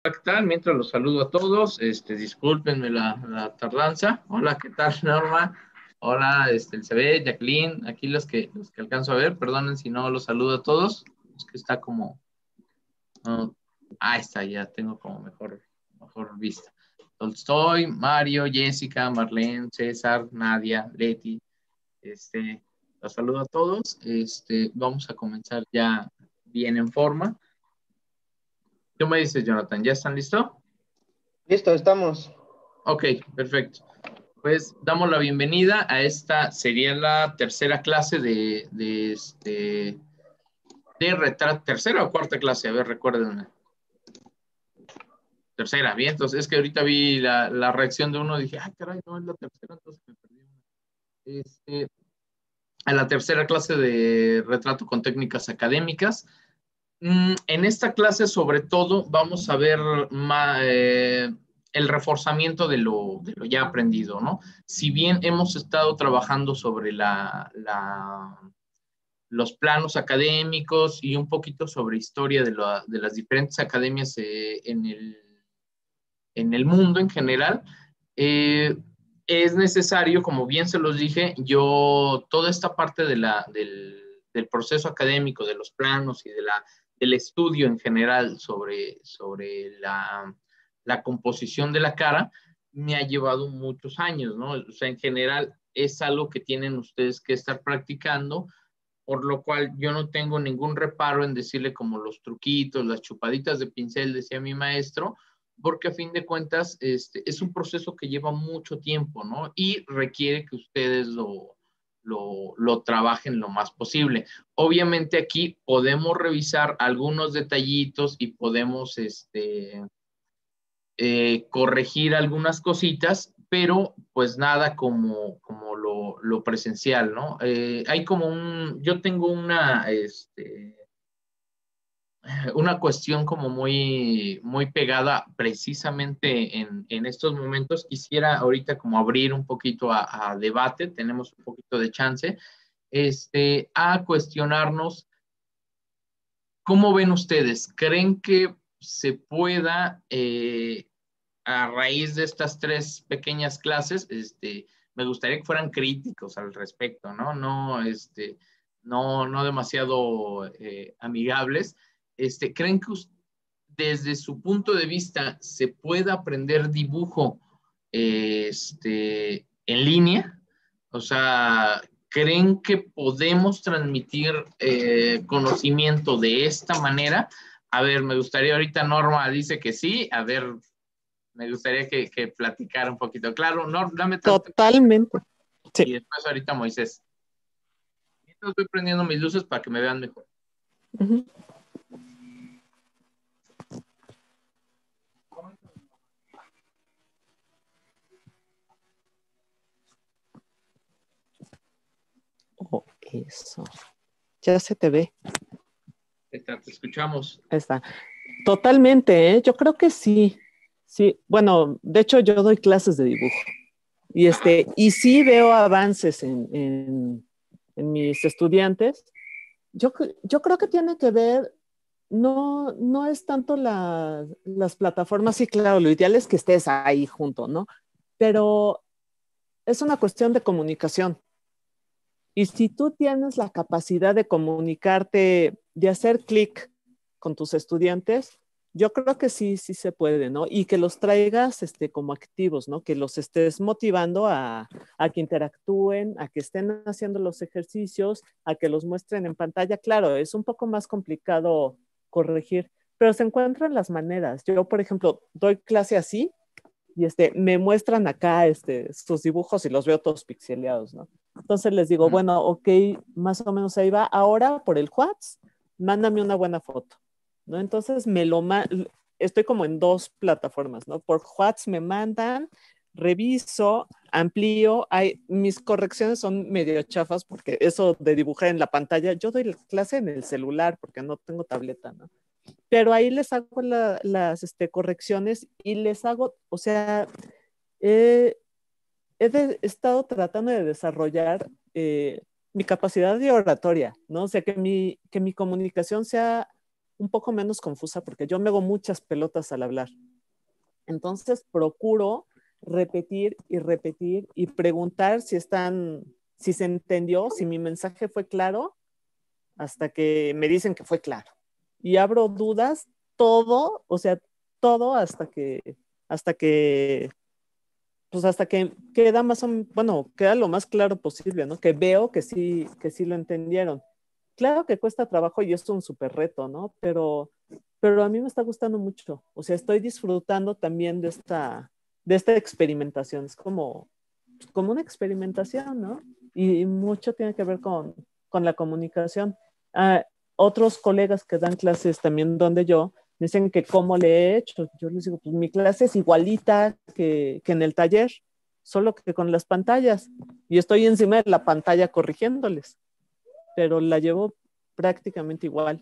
¿Qué tal? Mientras los saludo a todos, discúlpenme la tardanza. Hola, ¿qué tal, Norma? Hola, Elizabeth, Jacqueline, aquí los que alcanzo a ver, perdonen si no los saludo a todos, es que está como, no, ahí está, ya tengo como mejor vista. Tolstoy, Mario, Jessica, Marlene, César, Nadia, Leti, los saludo a todos, vamos a comenzar ya bien en forma. Tú me dices, Jonathan, ¿ya están listos? Listo, estamos. Ok, perfecto. Pues damos la bienvenida a esta, sería la tercera clase de retrato, tercera o cuarta clase, a ver, recuérdenme. Tercera, bien, entonces es que ahorita vi la reacción de uno y dije, ay, caray, no es la tercera, entonces me perdí una. Este, a la tercera clase de retrato con técnicas académicas. En esta clase, sobre todo, vamos a ver el reforzamiento de lo ya aprendido, ¿no? Si bien hemos estado trabajando sobre los planos académicos y un poquito sobre historia de las diferentes academias en el mundo en general, eh, es necesario, como bien se los dije, toda esta parte del proceso académico, de los planos y del estudio en general sobre la composición de la cara, me ha llevado muchos años, ¿no? O sea, en general es algo que tienen ustedes que estar practicando, por lo cual yo no tengo ningún reparo en decirle como los truquitos, las chupaditas de pincel, decía mi maestro, porque a fin de cuentas es un proceso que lleva mucho tiempo, ¿no? Y requiere que ustedes lo trabajen lo más posible. Obviamente aquí podemos revisar algunos detallitos y podemos corregir algunas cositas, pero pues nada como lo presencial, ¿no? Hay como yo tengo una cuestión como muy pegada precisamente en estos momentos. Quisiera ahorita como abrir un poquito a debate, tenemos un poquito de chance, a cuestionarnos, ¿cómo ven ustedes? ¿Creen que se pueda, a raíz de estas tres pequeñas clases, me gustaría que fueran críticos al respecto, ¿no? No demasiado amigables. ¿Creen que desde su punto de vista se pueda aprender dibujo en línea? O sea, ¿creen que podemos transmitir conocimiento de esta manera? A ver, me gustaría ahorita Norma dice que sí. A ver, me gustaría que platicara un poquito. Claro, Norma, dame tanto Totalmente. y Sí. después ahorita Moisés. Mientras voy prendiendo mis luces para que me vean mejor. Ujú. Oh, eso. Ya se te ve. Te escuchamos. Ahí está. Totalmente, ¿eh? Yo creo que sí. Sí. Bueno, de hecho, yo doy clases de dibujo. Y sí veo avances en mis estudiantes. Yo creo que tiene que ver, no es tanto las plataformas, sí, claro, lo ideal es que estés ahí junto, ¿no? Pero es una cuestión de comunicación. Y si tú tienes la capacidad de comunicarte, de hacer clic con tus estudiantes, yo creo que sí, sí se puede, ¿no? Y que los traigas como activos, ¿no? Que los estés motivando a que interactúen, a que estén haciendo los ejercicios, a que los muestren en pantalla. Claro, es un poco más complicado corregir, pero se encuentran las maneras. Yo, por ejemplo, doy clase así y me muestran acá sus dibujos y los veo todos pixeleados, ¿no? Entonces les digo, bueno, ok, más o menos ahí va. Ahora por el WhatsApp, mándame una buena foto, ¿no? Entonces estoy como en dos plataformas, ¿no? Por WhatsApp me mandan, reviso, amplío, mis correcciones son medio chafas porque eso de dibujar en la pantalla, yo doy la clase en el celular porque no tengo tableta, ¿no? Pero ahí les hago las correcciones y les hago, o sea, he estado tratando de desarrollar mi capacidad de oratoria, ¿no? O sea, que mi comunicación sea un poco menos confusa porque yo me hago muchas pelotas al hablar. Entonces procuro repetir y repetir y preguntar si se entendió, si mi mensaje fue claro, hasta que me dicen que fue claro. Y abro dudas, todo, o sea, todo hasta que queda bueno, queda lo más claro posible, ¿no? Que veo que sí lo entendieron. Claro que cuesta trabajo y es un súper reto, ¿no? Pero a mí me está gustando mucho. O sea, estoy disfrutando también de esta experimentación. Es como una experimentación, ¿no? Y mucho tiene que ver con la comunicación. Ah, otros colegas que dan clases también donde yo dicen que cómo le he hecho. Yo les digo, pues mi clase es igualita que en el taller, solo que con las pantallas. Y estoy encima de la pantalla corrigiéndoles, pero la llevo prácticamente igual.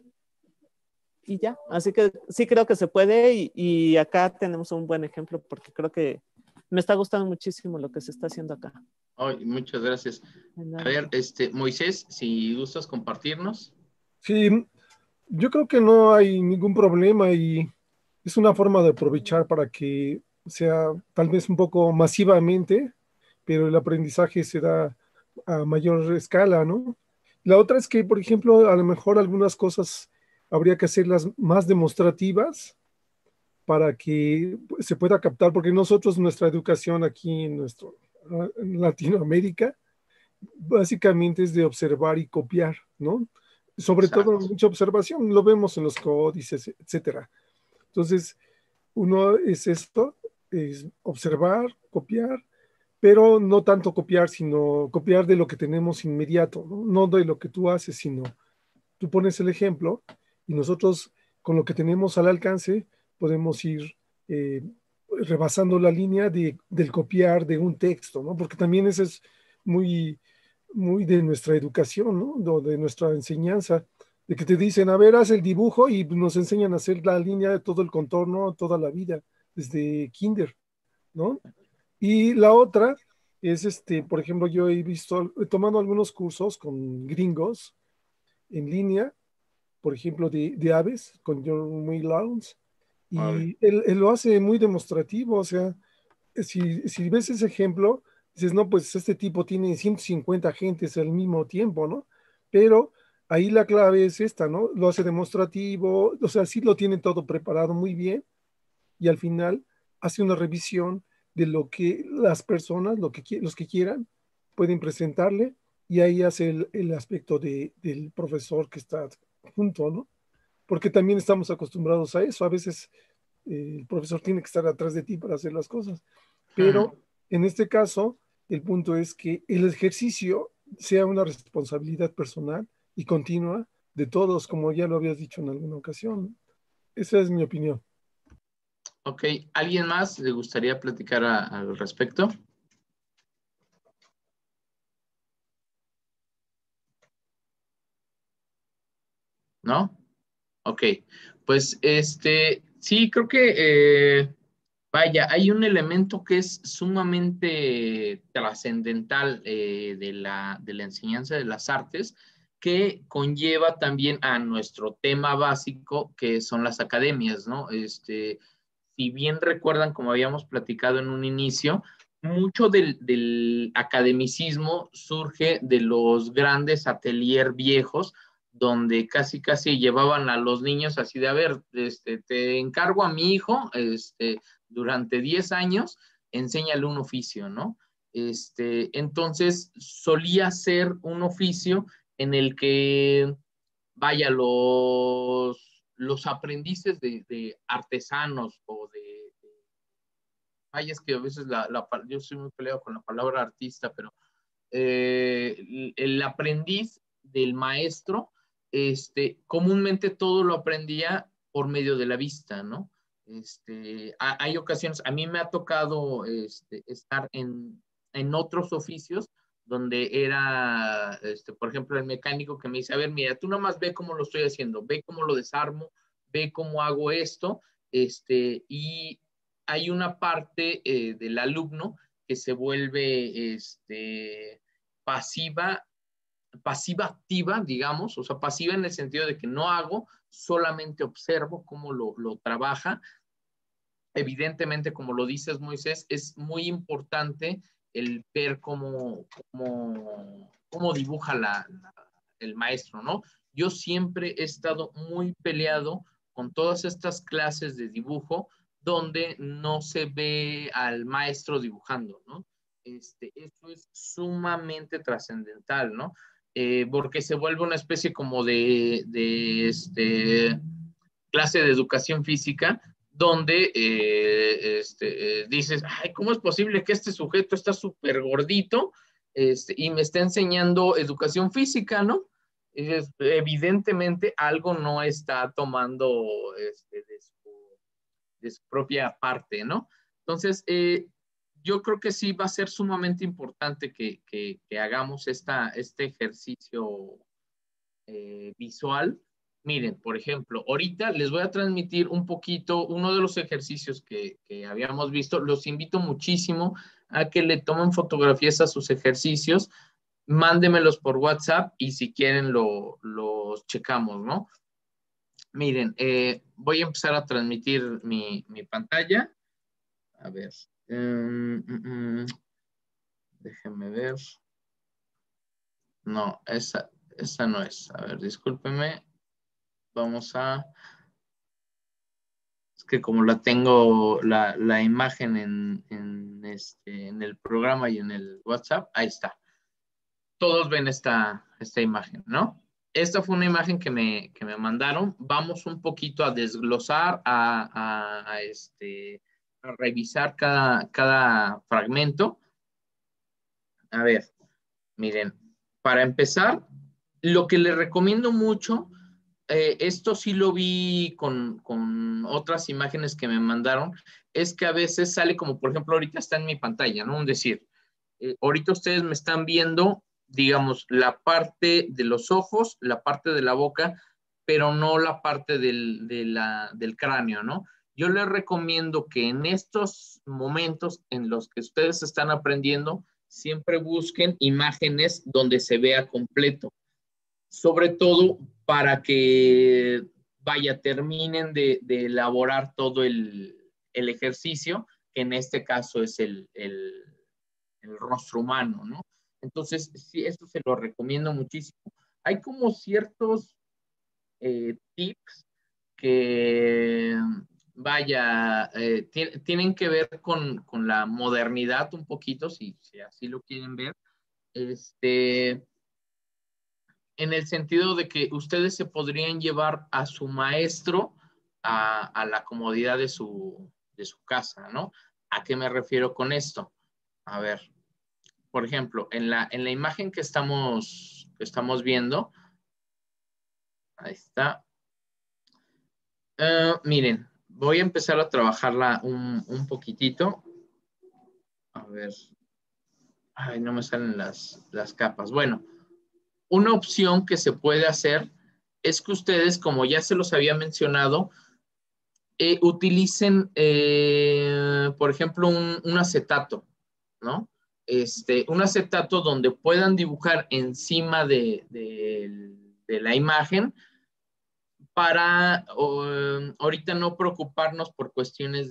Y ya, así que sí creo que se puede y acá tenemos un buen ejemplo porque creo que me está gustando muchísimo lo que se está haciendo acá. Ay, muchas gracias. A ver, Moisés, si gustas compartirnos. Sí, yo creo que no hay ningún problema y es una forma de aprovechar para que sea tal vez un poco masivamente, pero el aprendizaje se da a mayor escala, ¿no? La otra es que, por ejemplo, a lo mejor algunas cosas habría que hacerlas más demostrativas para que se pueda captar, porque nosotros nuestra educación aquí en Latinoamérica básicamente es de observar y copiar, ¿no? Sobre todo Exacto. mucha observación, lo vemos en los códices, etcétera. Entonces, uno es esto, es observar, copiar, pero no tanto copiar, sino copiar de lo que tenemos inmediato, ¿no? No de lo que tú haces, sino tú pones el ejemplo y nosotros con lo que tenemos al alcance podemos ir eh, rebasando la línea del copiar de un texto, ¿no? Porque también eso es muy, muy de nuestra educación, ¿no? De nuestra enseñanza, de que te dicen, a ver, haz el dibujo y nos enseñan a hacer la línea de todo el contorno, toda la vida, desde kinder, ¿no? Y la otra es, por ejemplo, yo he tomado algunos cursos con gringos en línea, por ejemplo, de aves, con John May Lawrence, Órale. y él lo hace muy demostrativo, o sea, si ves ese ejemplo, dices, no, pues este tipo tiene 150 gentes al mismo tiempo, ¿no? Pero ahí la clave es esta, ¿no? Lo hace demostrativo, o sea, sí lo tiene todo preparado muy bien y al final hace una revisión de lo que las personas, los que quieran, pueden presentarle y ahí hace el aspecto del profesor que está junto, ¿no? Porque también estamos acostumbrados a eso. A veces el profesor tiene que estar atrás de ti para hacer las cosas. Hmm. Pero en este caso, el punto es que el ejercicio sea una responsabilidad personal y continua de todos, como ya lo habías dicho en alguna ocasión, ¿no? Esa es mi opinión. Ok, ¿alguien más le gustaría platicar al respecto? ¿No? Ok, pues sí, creo que, vaya, hay un elemento que es sumamente trascendental de la enseñanza de las artes que conlleva también a nuestro tema básico, que son las academias, ¿no? Si bien recuerdan, como habíamos platicado en un inicio, mucho del academicismo surge de los grandes atelier viejos, donde casi casi llevaban a los niños así de, a ver, te encargo a mi hijo, durante 10 años, enséñale un oficio, ¿no? Entonces solía ser un oficio en el que, vaya, los aprendices de artesanos o vaya, es que a veces yo soy muy peleado con la palabra artista, pero el aprendiz del maestro, comúnmente todo lo aprendía por medio de la vista, ¿no? Hay ocasiones, a mí me ha tocado estar en otros oficios donde era, por ejemplo, el mecánico que me dice, a ver, mira, tú nomás ve cómo lo estoy haciendo, ve cómo lo desarmo, ve cómo hago esto, y hay una parte del alumno que se vuelve pasiva pasiva activa, digamos, o sea, pasiva en el sentido de que no hago, solamente observo cómo lo trabaja. Evidentemente, como lo dices, Moisés, es muy importante el ver cómo dibuja el maestro, ¿no? Yo siempre he estado muy peleado con todas estas clases de dibujo donde no se ve al maestro dibujando, ¿no? Eso es sumamente trascendental, ¿no? Porque se vuelve una especie como de clase de educación física donde dices, ay, ¿cómo es posible que este sujeto está súper gordito y me está enseñando educación física, ¿no? Evidentemente algo no está tomando de su propia parte, ¿no? Entonces, yo creo que sí va a ser sumamente importante que hagamos este ejercicio visual. Miren, por ejemplo, ahorita les voy a transmitir un poquito uno de los ejercicios que habíamos visto. Los invito muchísimo a que le tomen fotografías a sus ejercicios, mándemelos por WhatsApp y si quieren los checamos, ¿no? Miren, voy a empezar a transmitir mi pantalla. A ver, déjenme ver. No, esa no es. A ver, discúlpeme. Vamos a... Es que como la tengo la imagen en el programa y en el WhatsApp, ahí está. Todos ven esta imagen, ¿no? Esta fue una imagen que me mandaron. Vamos un poquito a desglosar, a revisar cada fragmento. A ver, miren, para empezar, lo que les recomiendo mucho, esto sí lo vi con otras imágenes que me mandaron, es que a veces sale como, por ejemplo, ahorita está en mi pantalla, ¿no? Es decir, ahorita ustedes me están viendo, digamos, la parte de los ojos, la parte de la boca, pero no la parte del cráneo, ¿no? Yo les recomiendo que en estos momentos en los que ustedes están aprendiendo, siempre busquen imágenes donde se vea completo, sobre todo para que, vaya, terminen de elaborar todo el ejercicio, que en este caso es el rostro humano, ¿no? Entonces, sí, esto se lo recomiendo muchísimo. Hay como ciertos tips que, vaya, tienen que ver con la modernidad un poquito, si así lo quieren ver, en el sentido de que ustedes se podrían llevar a su maestro a la comodidad de su casa, ¿no? ¿A qué me refiero con esto? A ver, por ejemplo, en la imagen que estamos viendo, ahí está. Miren, voy a empezar a trabajarla un poquitito. A ver. Ay, no me salen las capas. Bueno, una opción que se puede hacer es que ustedes, como ya se los había mencionado, utilicen, por ejemplo, un acetato, ¿no? Un acetato donde puedan dibujar encima de la imagen para ahorita no preocuparnos por cuestiones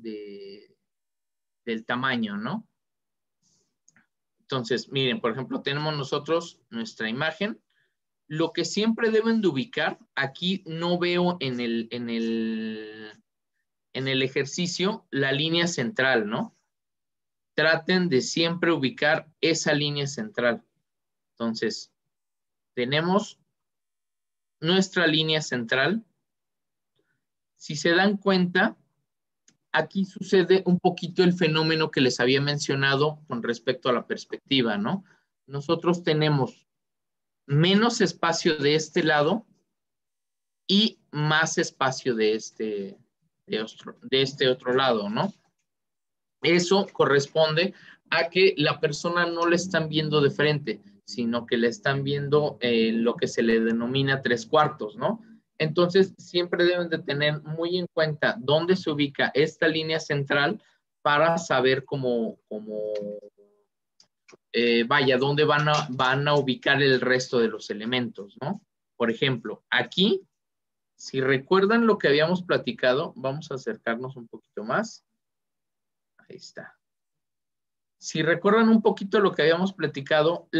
del tamaño, ¿no? Entonces, miren, por ejemplo, tenemos nosotros nuestra imagen. Lo que siempre deben de ubicar, aquí no veo en el ejercicio la línea central, ¿no? Traten de siempre ubicar esa línea central. Entonces, tenemos nuestra línea central. Si se dan cuenta, aquí sucede un poquito el fenómeno que les había mencionado con respecto a la perspectiva, ¿no? Nosotros tenemos menos espacio de este lado y más espacio de este otro lado, ¿no? Eso corresponde a que la persona no le están viendo de frente, sino que le están viendo lo que se le denomina 3/4, ¿no? Entonces, siempre deben de tener muy en cuenta dónde se ubica esta línea central para saber vaya, dónde van a ubicar el resto de los elementos, ¿no? Por ejemplo, aquí, si recuerdan lo que habíamos platicado, vamos a acercarnos un poquito más. Ahí está. Si recuerdan un poquito lo que habíamos platicado,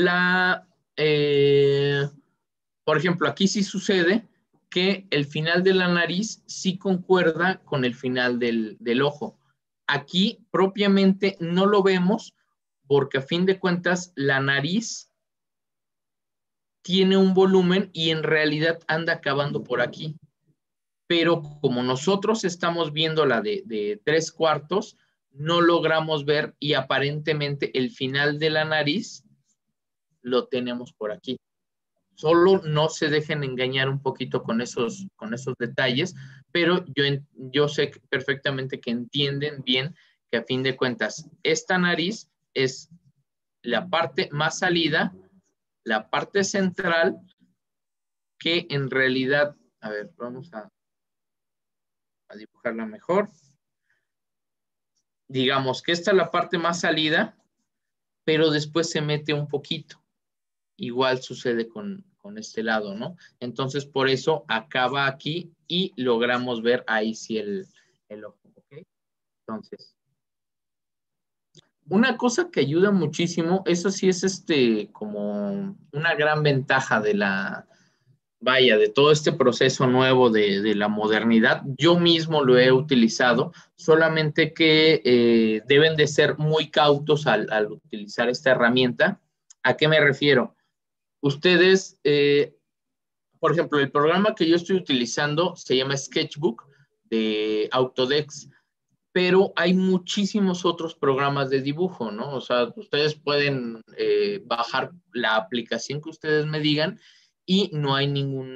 por ejemplo, aquí sí sucede que el final de la nariz sí concuerda con el final del ojo. Aquí propiamente no lo vemos porque a fin de cuentas la nariz tiene un volumen y en realidad anda acabando por aquí. Pero como nosotros estamos viendo la de 3/4, no logramos ver y aparentemente el final de la nariz lo tenemos por aquí. Solo no se dejen engañar un poquito con esos detalles, pero yo sé perfectamente que entienden bien que a fin de cuentas esta nariz es la parte más salida, la parte central, que en realidad, a ver, vamos a dibujarla mejor. Digamos que esta es la parte más salida, pero después se mete un poquito. Igual sucede con este lado, ¿no? Entonces, por eso acaba aquí y logramos ver ahí sí el ojo, ¿ok? Entonces, una cosa que ayuda muchísimo, eso sí es como una gran ventaja de todo este proceso nuevo de la modernidad. Yo mismo lo he utilizado, solamente que deben de ser muy cautos al utilizar esta herramienta. ¿A qué me refiero? Ustedes, por ejemplo, el programa que yo estoy utilizando se llama Sketchbook de Autodesk, pero hay muchísimos otros programas de dibujo, ¿no? O sea, ustedes pueden bajar la aplicación que ustedes me digan y no hay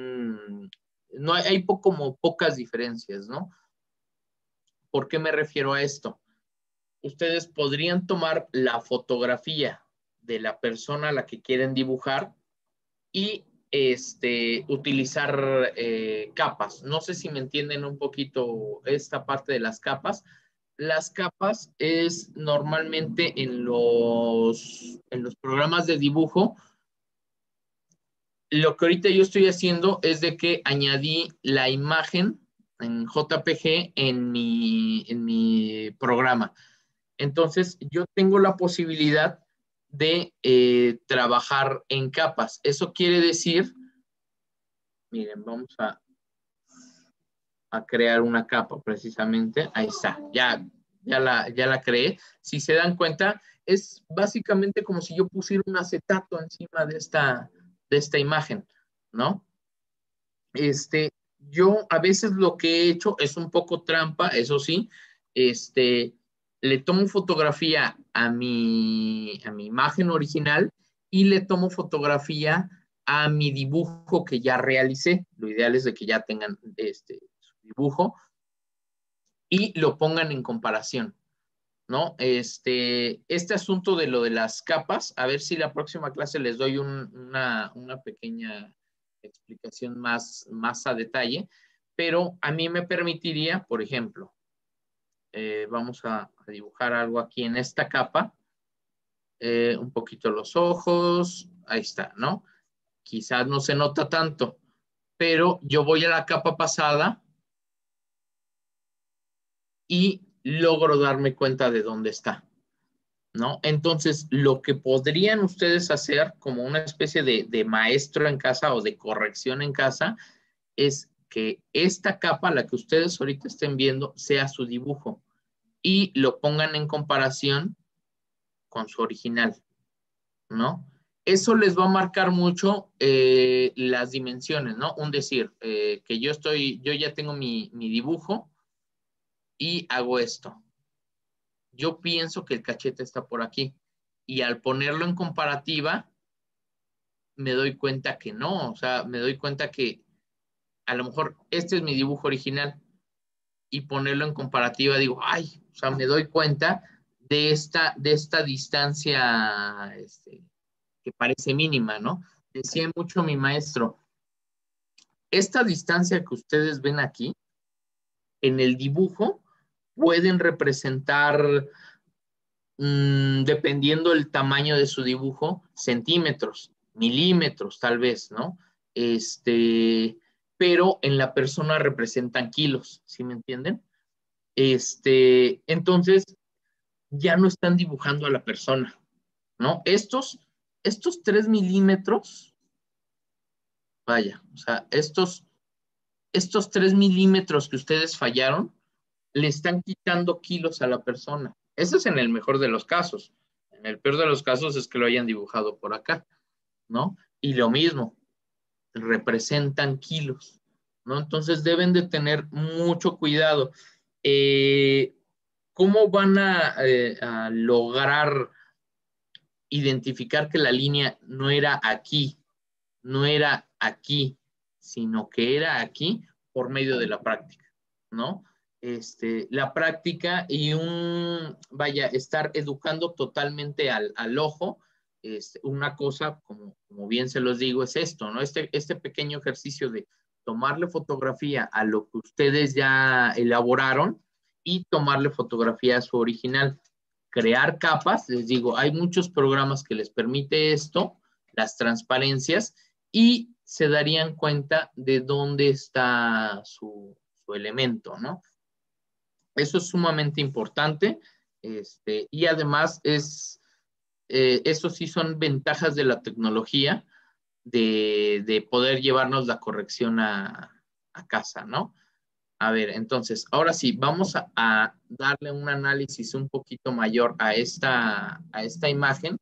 como pocas diferencias, ¿no? ¿Por qué me refiero a esto? Ustedes podrían tomar la fotografía de la persona a la que quieren dibujar y utilizar capas. No sé si me entienden un poquito esta parte de las capas. Las capas es normalmente en los programas de dibujo. Lo que ahorita yo estoy haciendo es de que añadí la imagen en JPG en mi programa. Entonces, yo tengo la posibilidad de trabajar en capas. Eso quiere decir, miren, vamos a crear una capa precisamente. Ahí está, ya la creé. Si se dan cuenta, es básicamente como si yo pusiera un acetato encima de esta imagen, ¿no? Yo a veces lo que he hecho es un poco trampa, eso sí, le tomo fotografía a mi imagen original y le tomo fotografía a mi dibujo que ya realicé. Lo ideal es de que ya tengan su dibujo y lo pongan en comparación, ¿no? Este asunto de lo de las capas, a ver si la próxima clase les doy una pequeña explicación más a detalle, pero a mí me permitiría, por ejemplo, vamos a dibujar algo aquí en esta capa, un poquito los ojos, ahí está, ¿no? Quizás no se nota tanto, pero yo voy a la capa pasada y logro darme cuenta de dónde está, ¿no? Entonces, lo que podrían ustedes hacer como una especie de maestro en casa o de corrección en casa es que esta capa, la que ustedes ahorita estén viendo, sea su dibujo y lo pongan en comparación con su original, ¿no? Eso les va a marcar mucho las dimensiones, ¿no? Un decir, que yo ya tengo mi dibujo y hago esto. Yo pienso que el cachete está por aquí y al ponerlo en comparativa me doy cuenta que no, o sea, me doy cuenta que a lo mejor este es mi dibujo original y ponerlo en comparativa digo, ay, o sea, me doy cuenta de esta distancia que parece mínima, ¿no? Decía mucho mi maestro, esta distancia que ustedes ven aquí, en el dibujo, pueden representar dependiendo del tamaño de su dibujo, centímetros, milímetros tal vez, ¿no? Pero en la persona representan kilos, ¿sí me entienden? Entonces, ya no están dibujando a la persona, ¿no? Estos 3 milímetros, vaya, o sea, estos 3 milímetros que ustedes fallaron, le están quitando kilos a la persona. Eso es en el mejor de los casos. En el peor de los casos es que lo hayan dibujado por acá, ¿no? Y lo mismo, representan kilos, ¿no? Entonces deben de tener mucho cuidado. ¿Cómo van a lograr identificar que la línea no era aquí, sino que era aquí por medio de la práctica, ¿no? La práctica y estar educando totalmente al ojo. Una cosa, como bien se los digo, es esto, ¿no? Este pequeño ejercicio de tomarle fotografía a lo que ustedes ya elaboraron y tomarle fotografía a su original. Crear capas, les digo, hay muchos programas que les permite esto, las transparencias, y se darían cuenta de dónde está su elemento, ¿no? Eso es sumamente importante, y además eso sí son ventajas de la tecnología de poder llevarnos la corrección a casa, ¿no? A ver, entonces, ahora sí, vamos a darle un análisis un poquito mayor a esta imagen.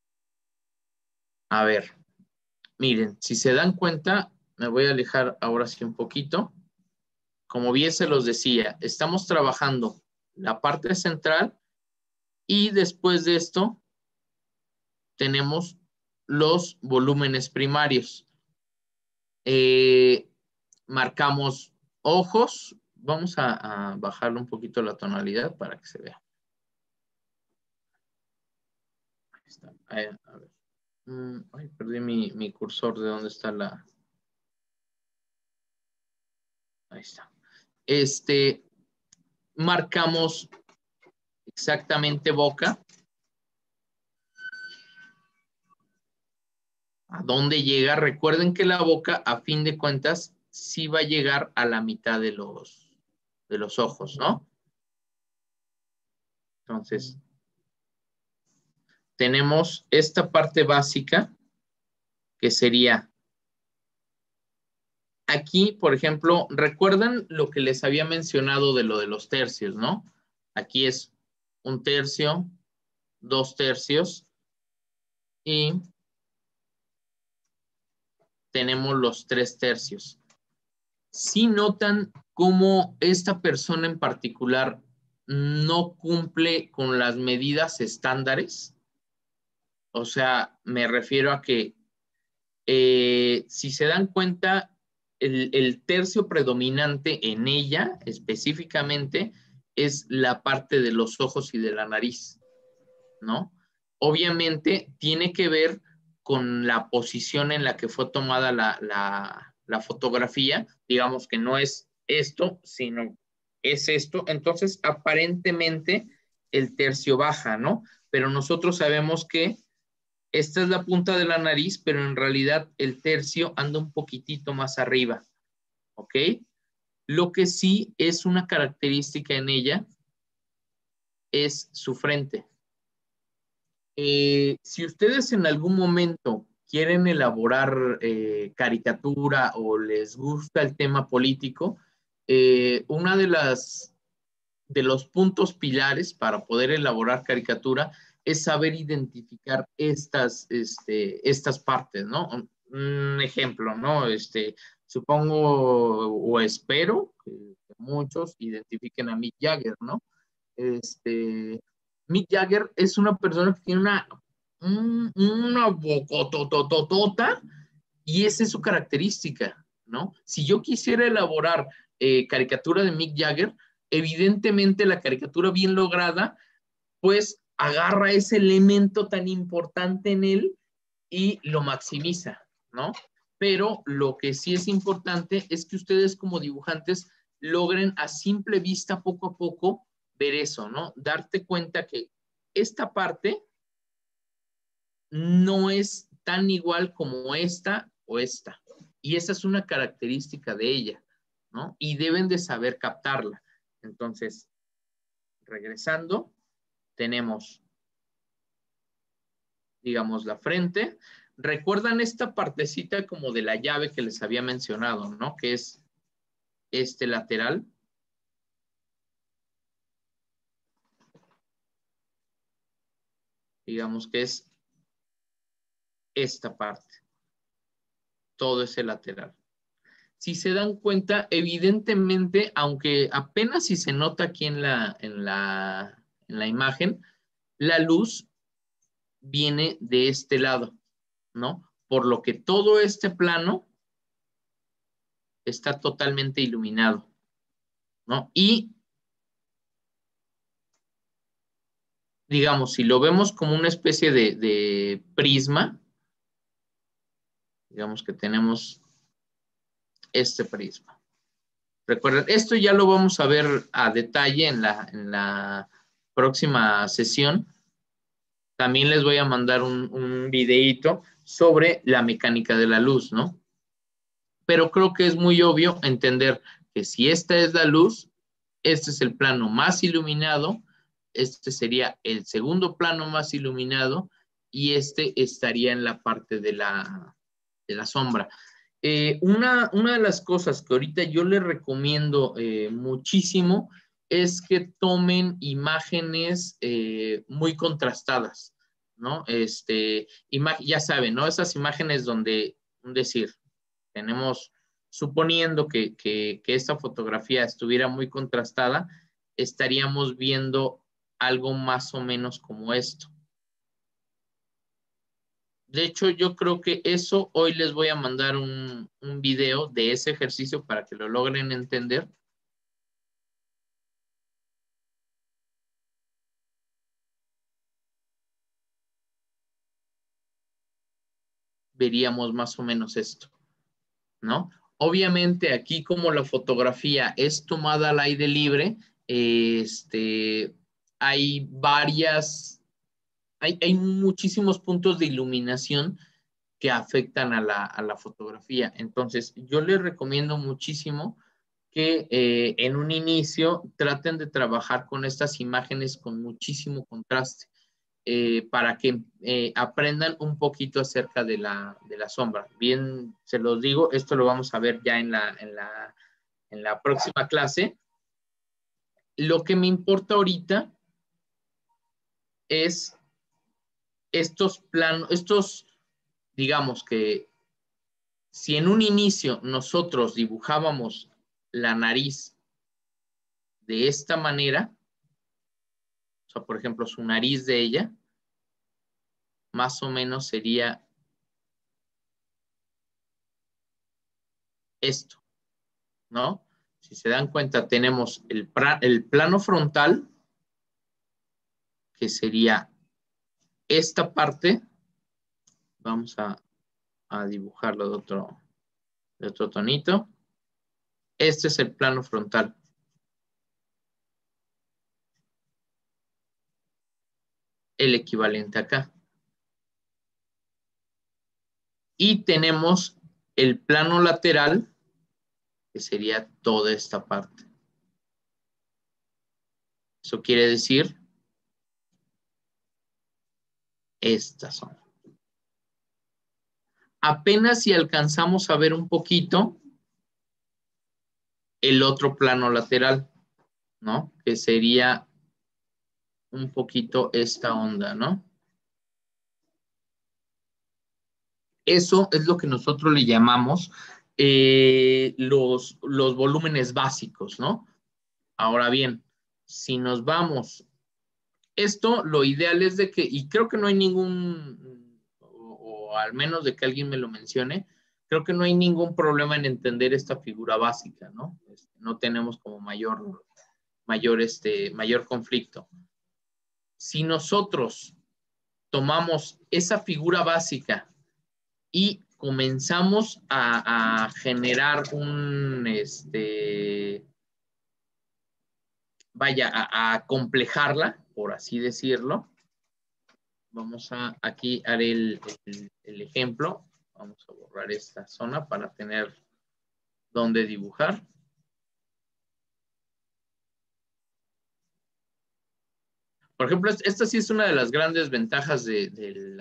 A ver, miren, si se dan cuenta, me voy a alejar ahora sí un poquito. Como bien se los decía, estamos trabajando la parte central y después de esto tenemos los volúmenes primarios. Marcamos ojos. Vamos a bajarle un poquito la tonalidad para que se vea. Ahí está. A ver. Ay, perdí mi cursor. ¿De dónde está la...? Ahí está. Marcamos exactamente boca. ¿A dónde llega? Recuerden que la boca, a fin de cuentas, sí va a llegar a la mitad de los ojos, ¿no? Entonces, tenemos esta parte básica que sería aquí, por ejemplo, ¿recuerdan lo que les había mencionado de lo de los tercios, no? Aquí es 1 tercio, 2 tercios y tenemos los 3 tercios. ¿Sí notan cómo esta persona en particular no cumple con las medidas estándares? O sea, me refiero a que si se dan cuenta, el tercio predominante en ella específicamente es la parte de los ojos y de la nariz, ¿no? Obviamente tiene que ver con la posición en la que fue tomada la fotografía. Digamos que no es esto, sino es esto. Entonces, aparentemente el tercio baja, ¿no? Pero nosotros sabemos que esta es la punta de la nariz, pero en realidad el tercio anda un poquitito más arriba, ¿ok? Lo que sí es una característica en ella es su frente. Si ustedes en algún momento quieren elaborar caricatura o les gusta el tema político, una de los puntos pilares para poder elaborar caricatura es saber identificar estas partes, ¿no? Un ejemplo, ¿no? Supongo o espero que muchos identifiquen a Mick Jagger, ¿no? Mick Jagger es una persona que tiene una bocotototota y esa es su característica, ¿no? Si yo quisiera elaborar caricatura de Mick Jagger, evidentemente la caricatura bien lograda, pues agarra ese elemento tan importante en él y lo maximiza, ¿no? Pero lo que sí es importante es que ustedes como dibujantes logren a simple vista, poco a poco, ver eso, ¿no? Darte cuenta que esta parte no es tan igual como esta o esta. Y esa es una característica de ella, ¿no? Y deben de saber captarla. Entonces, regresando, tenemos, digamos, la frente. ¿Recuerdan esta partecita como de la llave que les había mencionado, ¿no? Que es este lateral. Digamos que es esta parte. Todo ese lateral. Si se dan cuenta, evidentemente, aunque apenas si se nota aquí en la imagen, la luz viene de este lado, ¿no? Por lo que todo este plano está totalmente iluminado, ¿no? Y, digamos, si lo vemos como una especie de prisma, digamos que tenemos este prisma. Recuerden, esto ya lo vamos a ver a detalle en la próxima sesión. También les voy a mandar un videíto sobre la mecánica de la luz, ¿no? Pero creo que es muy obvio entender que si esta es la luz, este es el plano más iluminado, este sería el segundo plano más iluminado y este estaría en la parte de la sombra. Una de las cosas que ahorita yo les recomiendo muchísimo es que tomen imágenes muy contrastadas, ¿no? Ya saben, ¿no? Esas imágenes donde, un decir, tenemos, suponiendo que esta fotografía estuviera muy contrastada, estaríamos viendo algo más o menos como esto. De hecho, yo creo que eso hoy les voy a mandar un video de ese ejercicio para que lo logren entender. Veríamos más o menos esto, ¿no? Obviamente aquí como la fotografía es tomada al aire libre, hay hay muchísimos puntos de iluminación que afectan a la fotografía. Entonces, yo les recomiendo muchísimo que en un inicio traten de trabajar con estas imágenes con muchísimo contraste para que aprendan un poquito acerca de la sombra. Bien, se los digo, esto lo vamos a ver ya en la próxima clase. Lo que me importa ahorita es estos planos, digamos que si en un inicio nosotros dibujábamos la nariz de esta manera, o sea, por ejemplo, su nariz de ella, más o menos sería esto, ¿no? Si se dan cuenta, tenemos el plano frontal, que sería esta parte. Vamos a dibujarlo de otro tonito. Este es el plano frontal. El equivalente acá. Y tenemos el plano lateral, que sería toda esta parte. Eso quiere decir esta zona. Apenas si alcanzamos a ver un poquito el otro plano lateral, ¿no? Que sería un poquito esta onda, ¿no? Eso es lo que nosotros le llamamos los volúmenes básicos, ¿no? Ahora bien, si nos vamos, esto lo ideal es de que, y creo que no hay ningún, o al menos de que alguien me lo mencione, creo que no hay ningún problema en entender esta figura básica, ¿no? No tenemos como mayor conflicto. Si nosotros tomamos esa figura básica y comenzamos a generar a complejarla, por así decirlo, Vamos a, aquí haré el ejemplo. Vamos a borrar esta zona para tener donde dibujar. Por ejemplo, esta sí es una de las grandes ventajas de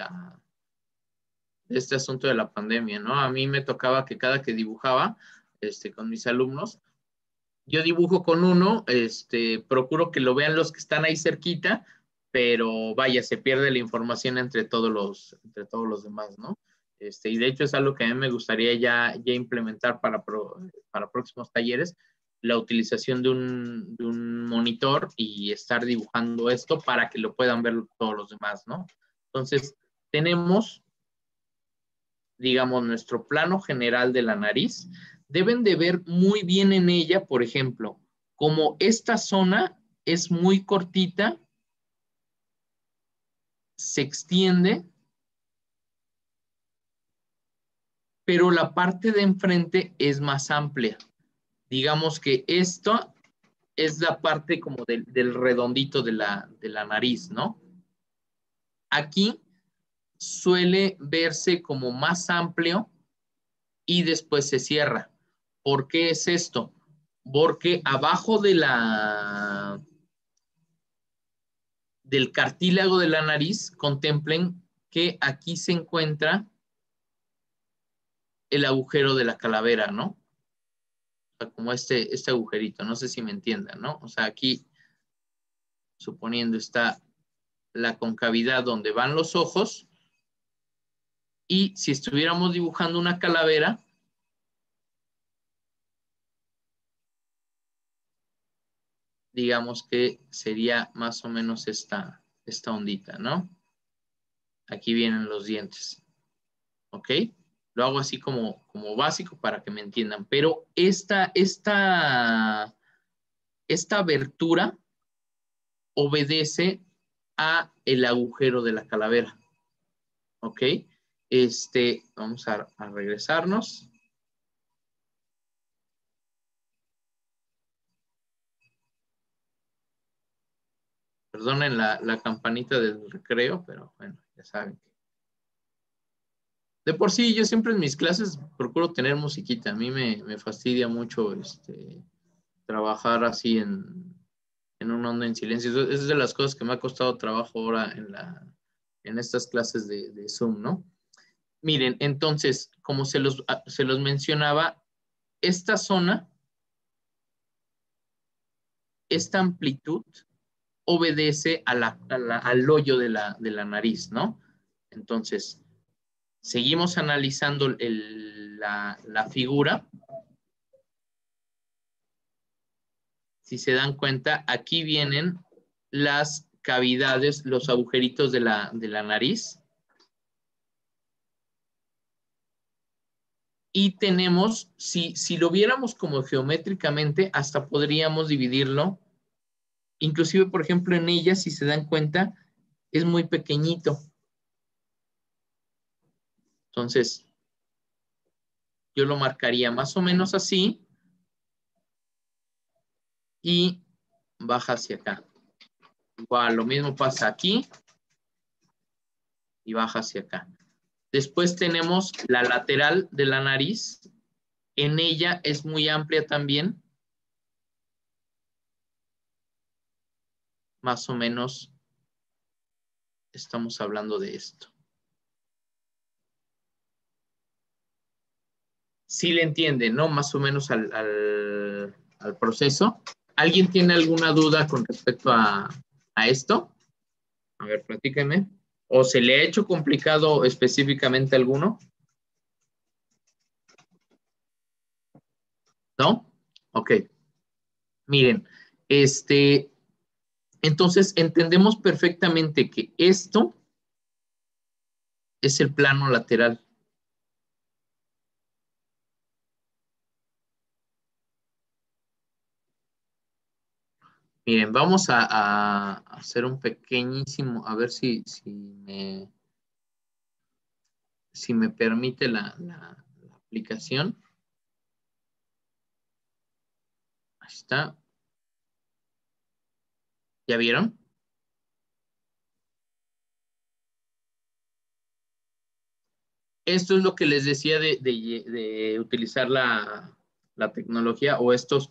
este asunto de la pandemia, ¿no? A mí me tocaba que cada que dibujaba con mis alumnos, yo dibujo con uno, procuro que lo vean los que están ahí cerquita, pero vaya, se pierde la información entre todos los demás, ¿no? Y de hecho es algo que a mí me gustaría ya implementar para próximos talleres, la utilización de un monitor y estar dibujando esto para que lo puedan ver todos los demás, ¿no? Entonces, tenemos, digamos, nuestro plano general de la nariz. Deben de ver muy bien en ella, por ejemplo, como esta zona es muy cortita, se extiende, pero la parte de enfrente es más amplia. Digamos que esto es la parte como del redondito de la nariz, ¿no? Aquí suele verse como más amplio y después se cierra. ¿Por qué es esto? Porque abajo del cartílago de la nariz, contemplen que aquí se encuentra el agujero de la calavera, ¿no? O sea, como este agujerito, no sé si me entiendan, ¿no? O sea, aquí, suponiendo está la concavidad donde van los ojos, y si estuviéramos dibujando una calavera, digamos que sería más o menos esta ondita, ¿no? Aquí vienen los dientes, ¿ok? Lo hago así como básico para que me entiendan, pero esta abertura obedece a el agujero de la calavera, ¿ok? Vamos a regresarnos. Perdonen la campanita del recreo, pero bueno, ya saben. De por sí, yo siempre en mis clases procuro tener musiquita. A mí me fastidia mucho trabajar así en una onda en silencio. Es de las cosas que me ha costado trabajo ahora en estas clases de Zoom, ¿no? Miren, entonces, como se los mencionaba, esta zona, esta amplitud, obedece al hoyo de la nariz, ¿no? Entonces, seguimos analizando la figura. Si se dan cuenta, aquí vienen las cavidades, los agujeritos de la nariz. Y tenemos, si lo viéramos como geométricamente, hasta podríamos dividirlo. Inclusive, por ejemplo, en ella, si se dan cuenta, es muy pequeñito. Entonces, yo lo marcaría más o menos así y baja hacia acá. Igual, lo mismo pasa aquí y baja hacia acá. Después tenemos la lateral de la nariz. En ella es muy amplia también. Más o menos estamos hablando de esto. Sí le entienden, ¿no? Más o menos al proceso. ¿Alguien tiene alguna duda con respecto a esto? A ver, platíquenme. ¿O se le ha hecho complicado específicamente alguno? ¿No? Ok. Miren, entonces entendemos perfectamente que esto es el plano lateral. Miren, vamos a hacer un pequeñísimo, a ver si me permite la aplicación. Ahí está. ¿Ya vieron? esto es lo que les decía de utilizar la tecnología o estos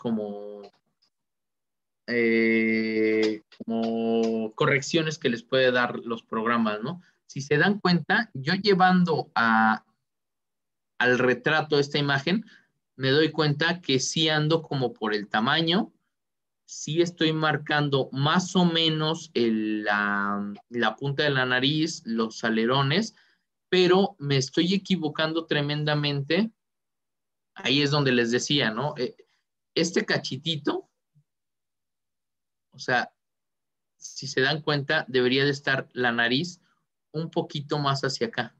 como correcciones que les puede dar los programas, ¿no? Si se dan cuenta, yo llevando al retrato esta imagen, me doy cuenta que sí ando como por el tamaño, sí estoy marcando más o menos la punta de la nariz, los alerones, pero me estoy equivocando tremendamente. Ahí es donde les decía, ¿no? Este cachitito, o sea, si se dan cuenta, debería de estar la nariz un poquito más hacia acá.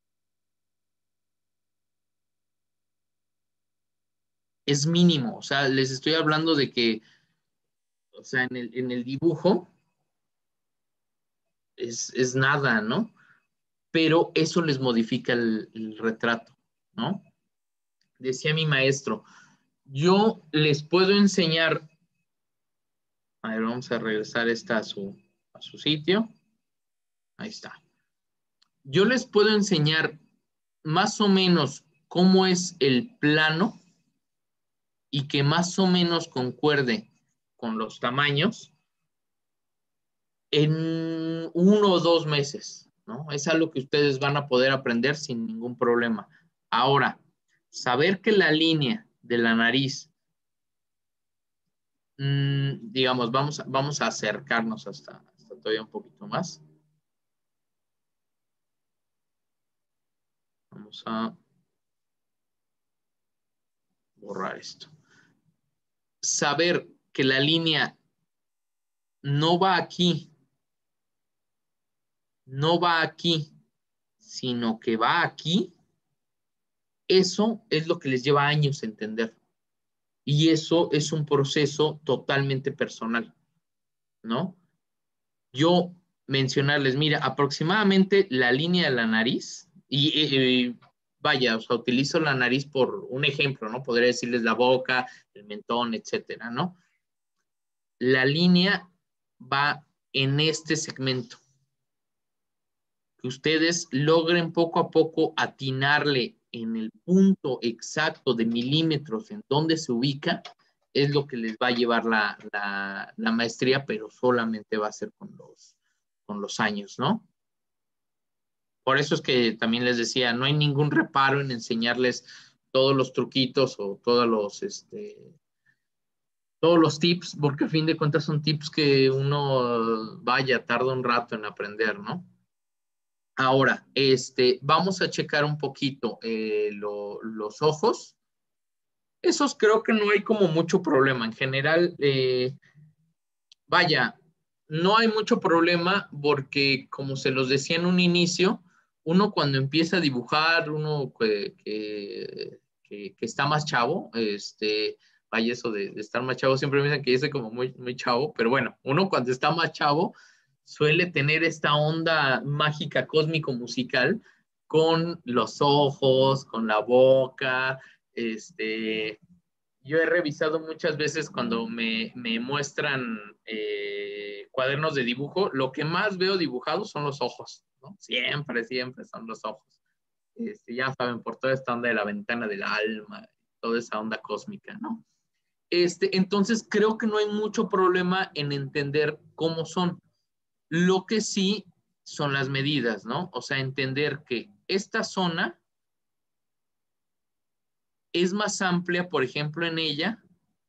Es mínimo, o sea, les estoy hablando de que, o sea, en el dibujo es nada, ¿no? Pero eso les modifica el retrato, ¿no? Decía mi maestro, yo les puedo enseñar, a ver, vamos a regresar esta a su sitio, ahí está. Yo les puedo enseñar más o menos cómo es el plano y que más o menos concuerde con los tamaños en 1 o 2 meses, ¿no? Es algo que ustedes van a poder aprender sin ningún problema. Ahora, saber que la línea de la nariz, digamos, vamos a acercarnos hasta todavía un poquito más. Vamos a borrar esto. Saber que la línea no va aquí, no va aquí, sino que va aquí, eso es lo que les lleva años entender. Y eso es un proceso totalmente personal, ¿no? Yo mencionarles, mira, aproximadamente la línea de la nariz, vaya, o sea, utilizo la nariz por un ejemplo, ¿no? Podría decirles la boca, el mentón, etcétera, ¿no? La línea va en este segmento. Que ustedes logren poco a poco atinarle en el punto exacto de milímetros en donde se ubica, es lo que les va a llevar la maestría, pero solamente va a ser con los años, ¿no? Por eso es que también les decía, no hay ningún reparo en enseñarles todos los truquitos o todos los tips, porque a fin de cuentas son tips que uno, vaya, tarda un rato en aprender, ¿no? Ahora, vamos a checar un poquito los ojos. Esos creo que no hay como mucho problema. En general, vaya, no hay mucho problema porque, como se los decía en un inicio, uno cuando empieza a dibujar, uno que está más chavo, vaya, eso de estar más chavo, siempre me dicen que yo soy como muy, muy chavo, pero bueno, uno cuando está más chavo suele tener esta onda mágica cósmico-musical con los ojos, con la boca, yo he revisado muchas veces cuando me muestran cuadernos de dibujo, lo que más veo dibujado son los ojos, ¿no? Siempre, siempre son los ojos. Ya saben, por toda esta onda de la ventana del alma, toda esa onda cósmica, ¿no? Entonces creo que no hay mucho problema en entender cómo son. Lo que sí son las medidas, ¿no? O sea, entender que esta zona es más amplia, por ejemplo, en ella,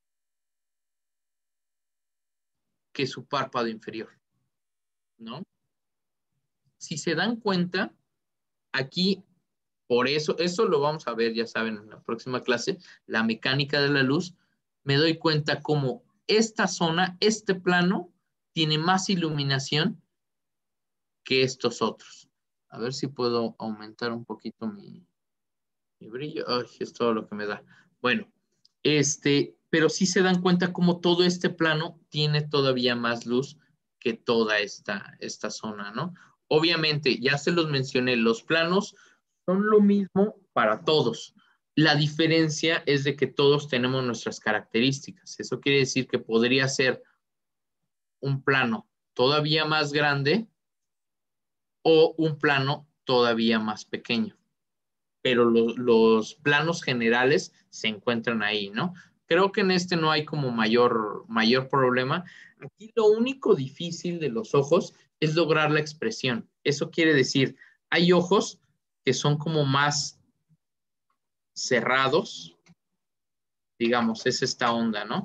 que su párpado inferior, ¿no? Si se dan cuenta, aquí, por eso lo vamos a ver, ya saben, en la próxima clase, la mecánica de la luz, me doy cuenta cómo esta zona, este plano, tiene más iluminación que estos otros. A ver si puedo aumentar un poquito mi brillo. Ay, es todo lo que me da. Bueno, pero sí se dan cuenta cómo todo este plano tiene todavía más luz que toda esta zona, ¿no? Obviamente, ya se los mencioné, los planos son lo mismo para todos. La diferencia es de que todos tenemos nuestras características. Eso quiere decir que podría ser un plano todavía más grande o un plano todavía más pequeño, pero los planos generales se encuentran ahí, ¿no? Creo que en este no hay como mayor problema. Aquí lo único difícil de los ojos es lograr la expresión. Eso quiere decir, hay ojos que son como más cerrados, digamos, es esta onda, ¿no?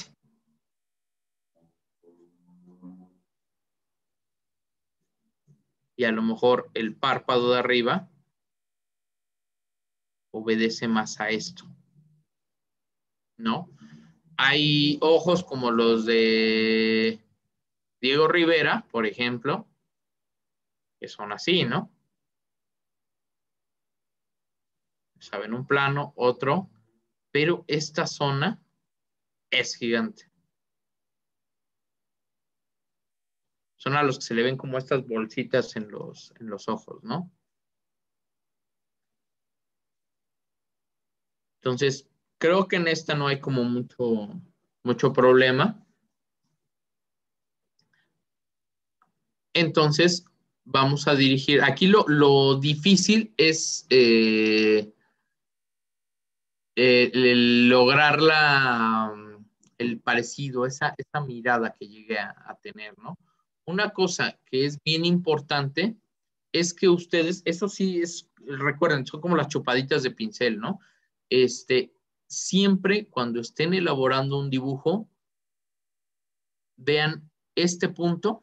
Y a lo mejor el párpado de arriba obedece más a esto, ¿no? Hay ojos como los de Diego Rivera, por ejemplo, que son así, ¿no? Saben, un plano, otro, pero esta zona es gigante. Son a los que se le ven como estas bolsitas en los ojos, ¿no? Entonces, creo que en esta no hay como mucho problema. Entonces, vamos a dirigir. Aquí lo difícil es lograr el parecido, esa mirada que llegue a tener, ¿no? Una cosa que es bien importante es que ustedes, eso sí es, recuerden, son como las chupaditas de pincel, ¿no? Siempre cuando estén elaborando un dibujo, vean este punto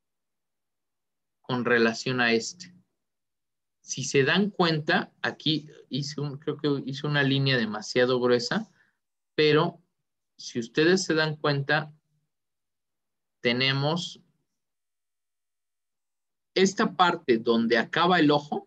con relación a este. Si se dan cuenta, aquí creo que hice una línea demasiado gruesa, pero si ustedes se dan cuenta, tenemos esta parte donde acaba el ojo,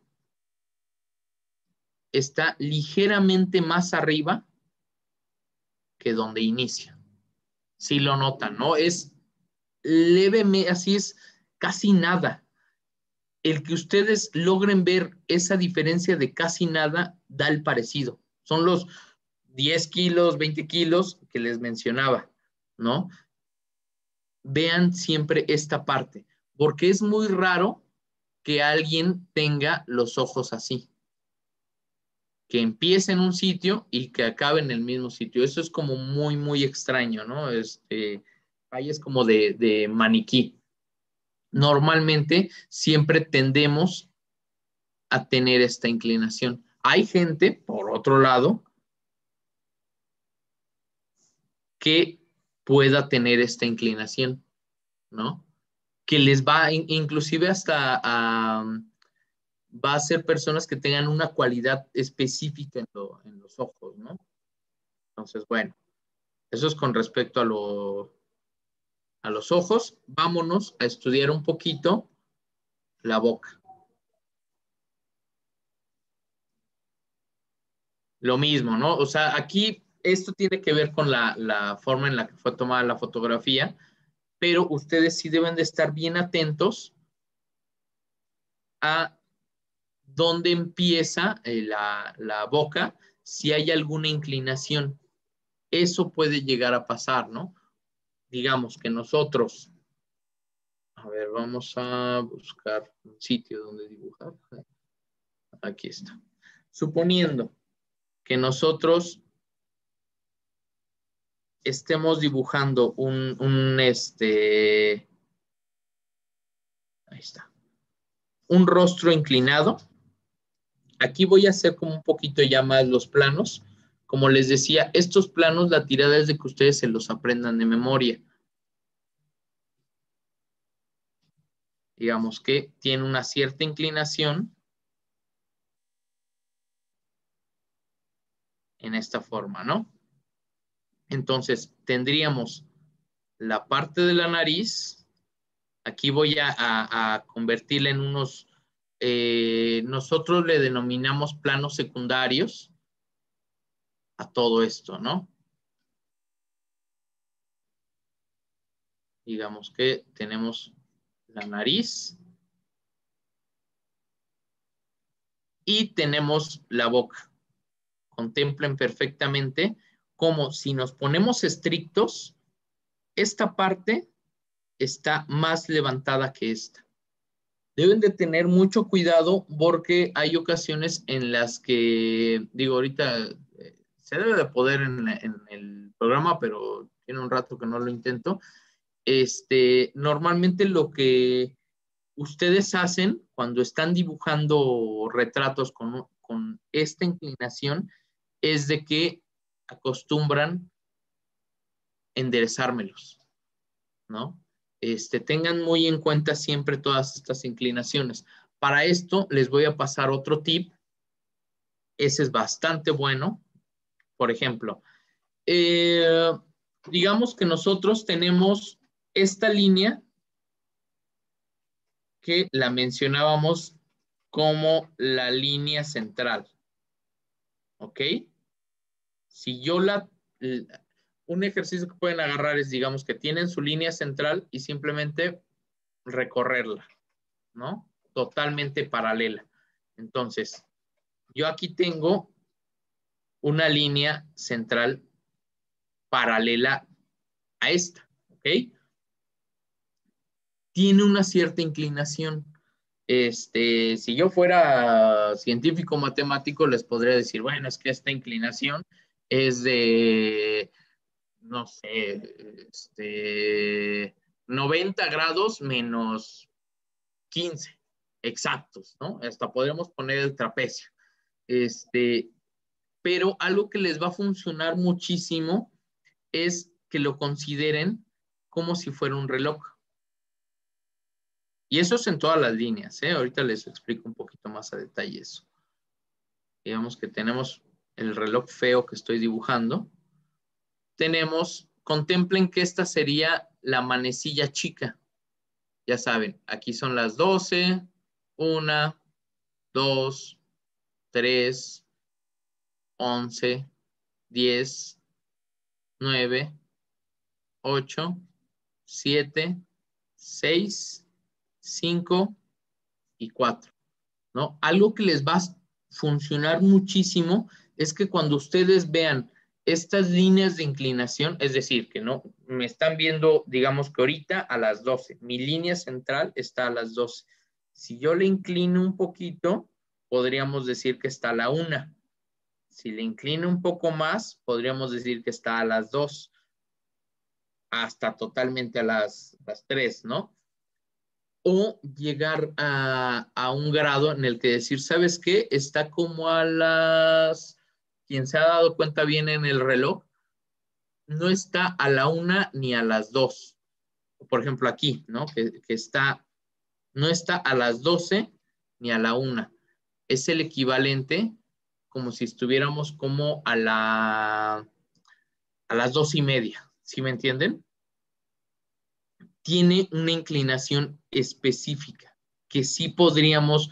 está ligeramente más arriba que donde inicia. Si lo notan, ¿no? Es levemente, así es casi nada. El que ustedes logren ver esa diferencia de casi nada da el parecido. Son los 10 kilos, 20 kilos que les mencionaba, ¿no? Vean siempre esta parte, porque es muy raro que alguien tenga los ojos así, que empiece en un sitio y que acabe en el mismo sitio. Eso es como muy extraño, ¿no? Ahí es como de maniquí. Normalmente siempre tendemos a tener esta inclinación. Hay gente, por otro lado, que pueda tener esta inclinación, ¿no? Que les va, inclusive hasta va a ser personas que tengan una cualidad específica en los ojos, ¿no? Entonces, bueno, eso es con respecto a los ojos. Vámonos a estudiar un poquito la boca. Lo mismo, ¿no? O sea, aquí esto tiene que ver con la forma en la que fue tomada la fotografía, pero ustedes sí deben de estar bien atentos a dónde empieza la boca, si hay alguna inclinación. Eso puede llegar a pasar, ¿no? Digamos que nosotros, a ver, vamos a buscar un sitio donde dibujar. Aquí está. Suponiendo que nosotros estemos dibujando ahí está, un rostro inclinado. Aquí voy a hacer como un poquito ya más los planos. Como les decía, estos planos, la tirada es de que ustedes se los aprendan de memoria. Digamos que tiene una cierta inclinación en esta forma, ¿no? Entonces, tendríamos la parte de la nariz. Aquí voy a convertirla en unos, nosotros le denominamos planos secundarios a todo esto, ¿no? Digamos que tenemos la nariz y tenemos la boca. Contemplen perfectamente cómo si nos ponemos estrictos, esta parte está más levantada que esta. Deben de tener mucho cuidado porque hay ocasiones en las que, digo, ahorita se debe de poder en el programa, pero tiene un rato que no lo intento. Normalmente lo que ustedes hacen cuando están dibujando retratos con esta inclinación es de que acostumbran enderezármelos, ¿no? Tengan muy en cuenta siempre todas estas inclinaciones. Para esto les voy a pasar otro tip. Ese es bastante bueno. Por ejemplo, digamos que nosotros tenemos esta línea que la mencionábamos como la línea central. ¿Ok? Si yo un ejercicio que pueden agarrar es, digamos, que tienen su línea central y simplemente recorrerla, ¿no? Totalmente paralela. Entonces, yo aquí tengo una línea central paralela a esta, ¿ok? Tiene una cierta inclinación. Si yo fuera científico matemático, les podría decir, bueno, es que esta inclinación es de, no sé, 90 grados menos 15 exactos, ¿no? Hasta podríamos poner el trapecio. Pero algo que les va a funcionar muchísimo es que lo consideren como si fuera un reloj. Y eso es en todas las líneas, ¿eh? Ahorita les explico un poquito más a detalle eso. Digamos que tenemos el reloj feo que estoy dibujando. Contemplen que esta sería la manecilla chica. Ya saben, aquí son las 12, 1, 2, 3, 11, 10, 9, 8, 7, 6, 5 y 4, ¿no? Algo que les va a funcionar muchísimo es que cuando ustedes vean estas líneas de inclinación, es decir, que no me están viendo, digamos que ahorita a las 12, mi línea central está a las 12. Si yo le inclino un poquito, podríamos decir que está a la 1. Si le inclino un poco más, podríamos decir que está a las 2, hasta totalmente a las 3, ¿no? O llegar a un grado en el que decir, ¿sabes qué? Está como a las... Quien se ha dado cuenta bien en el reloj, no está a la 1 ni a las 2. Por ejemplo, aquí, ¿no? Que no está a las 12 ni a la 1. Es el equivalente como si estuviéramos como a las 2:30. ¿Sí me entienden? Tiene una inclinación específica que sí podríamos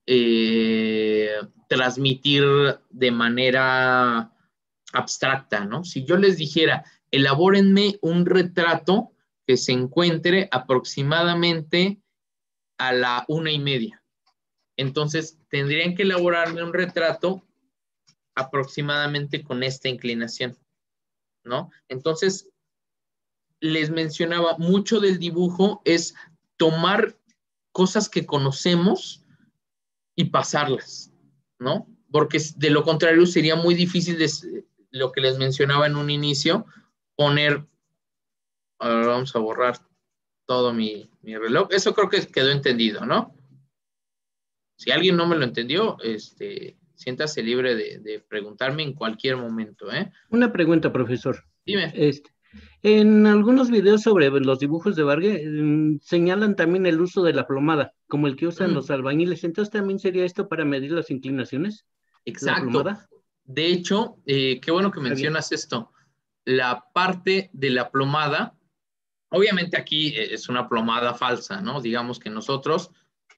transmitir de manera abstracta, ¿no? Si yo les dijera, elabórenme un retrato que se encuentre aproximadamente a la 1:30. Entonces, tendrían que elaborarme un retrato aproximadamente con esta inclinación, ¿no? Entonces, les mencionaba, mucho del dibujo es tomar cosas que conocemos y pasarlas, ¿no? Porque de lo contrario sería muy difícil, lo que les mencionaba en un inicio, poner, ahora vamos a borrar todo mi reloj. Eso creo que quedó entendido, ¿no? Si alguien no me lo entendió, siéntase libre de preguntarme en cualquier momento, ¿eh? Una pregunta, profesor. Dime. En algunos videos sobre los dibujos de Bargue señalan también el uso de la plomada, como el que usan los albañiles. Entonces, ¿también sería esto para medir las inclinaciones? Exacto. ¿La plomada? De hecho, qué bueno que mencionas esto. La parte de la plomada, obviamente aquí es una plomada falsa, ¿no? Digamos que nosotros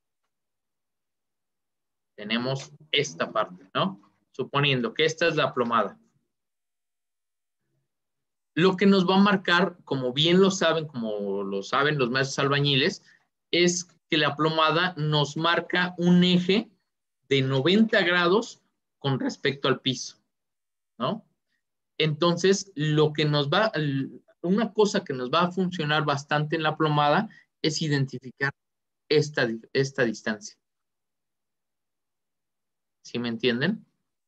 tenemos esta parte, ¿no? Suponiendo que esta es la plomada. Lo que nos va a marcar, como bien lo saben, como lo saben los maestros albañiles, es que la plomada nos marca un eje de 90 grados con respecto al piso, ¿no? Entonces, una cosa que nos va a funcionar bastante en la plomada es identificar esta distancia. ¿Sí me entienden?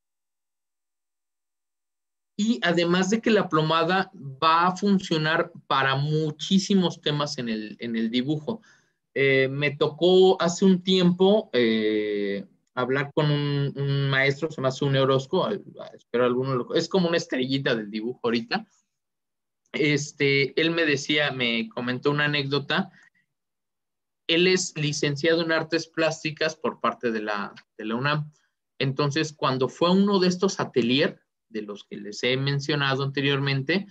Y además de que la plomada va a funcionar para muchísimos temas en el dibujo. Me tocó hace un tiempo hablar con un maestro, se llama Sune Orozco, espero alguno es como una estrellita del dibujo ahorita. Él me decía, me comentó una anécdota. Él es licenciado en artes plásticas por parte de la UNAM. Entonces, cuando fue a uno de estos atelier, de los que les he mencionado anteriormente,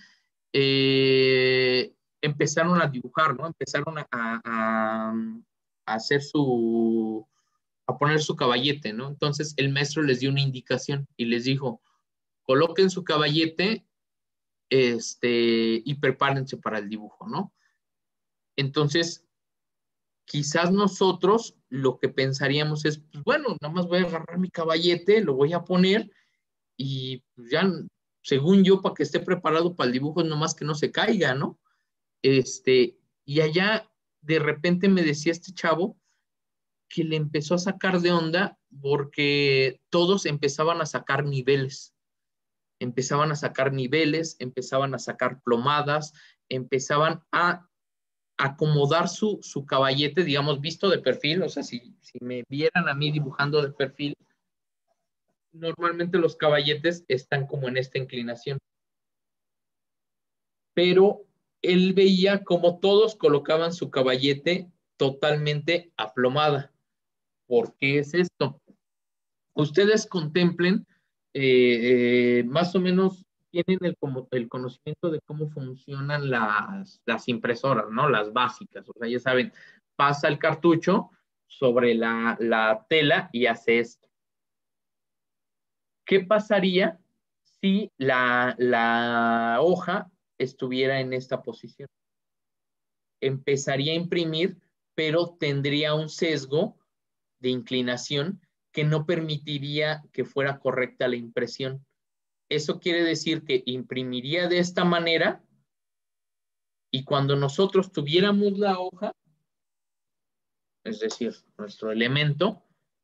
empezaron a dibujar, ¿no? Empezaron a hacer a poner su caballete, ¿no? Entonces, el maestro les dio una indicación y les dijo, coloquen su caballete, y prepárense para el dibujo, ¿no? Entonces, quizás nosotros lo que pensaríamos es, pues bueno, nada más voy a agarrar mi caballete, lo voy a poner y pues ya, según yo, para que esté preparado para el dibujo, es nomás que no se caiga, ¿no? Y allá de repente me decía este chavo que le empezó a sacar de onda porque todos empezaban a sacar niveles. Empezaban a sacar niveles, empezaban a sacar plomadas, empezaban a acomodar su caballete, digamos, visto de perfil. O sea, si me vieran a mí dibujando de perfil, normalmente los caballetes están como en esta inclinación. Pero él veía como todos colocaban su caballete totalmente aplomada. ¿Por qué es esto? Ustedes contemplen, más o menos tienen el conocimiento de cómo funcionan las impresoras, ¿no? Las básicas. O sea, ya saben, pasa el cartucho sobre la tela y hace esto. ¿Qué pasaría si la hoja estuviera en esta posición? Empezaría a imprimir, pero tendría un sesgo de inclinación que no permitiría que fuera correcta la impresión. Eso quiere decir que imprimiría de esta manera y cuando nosotros tuviéramos la hoja, es decir, nuestro elemento,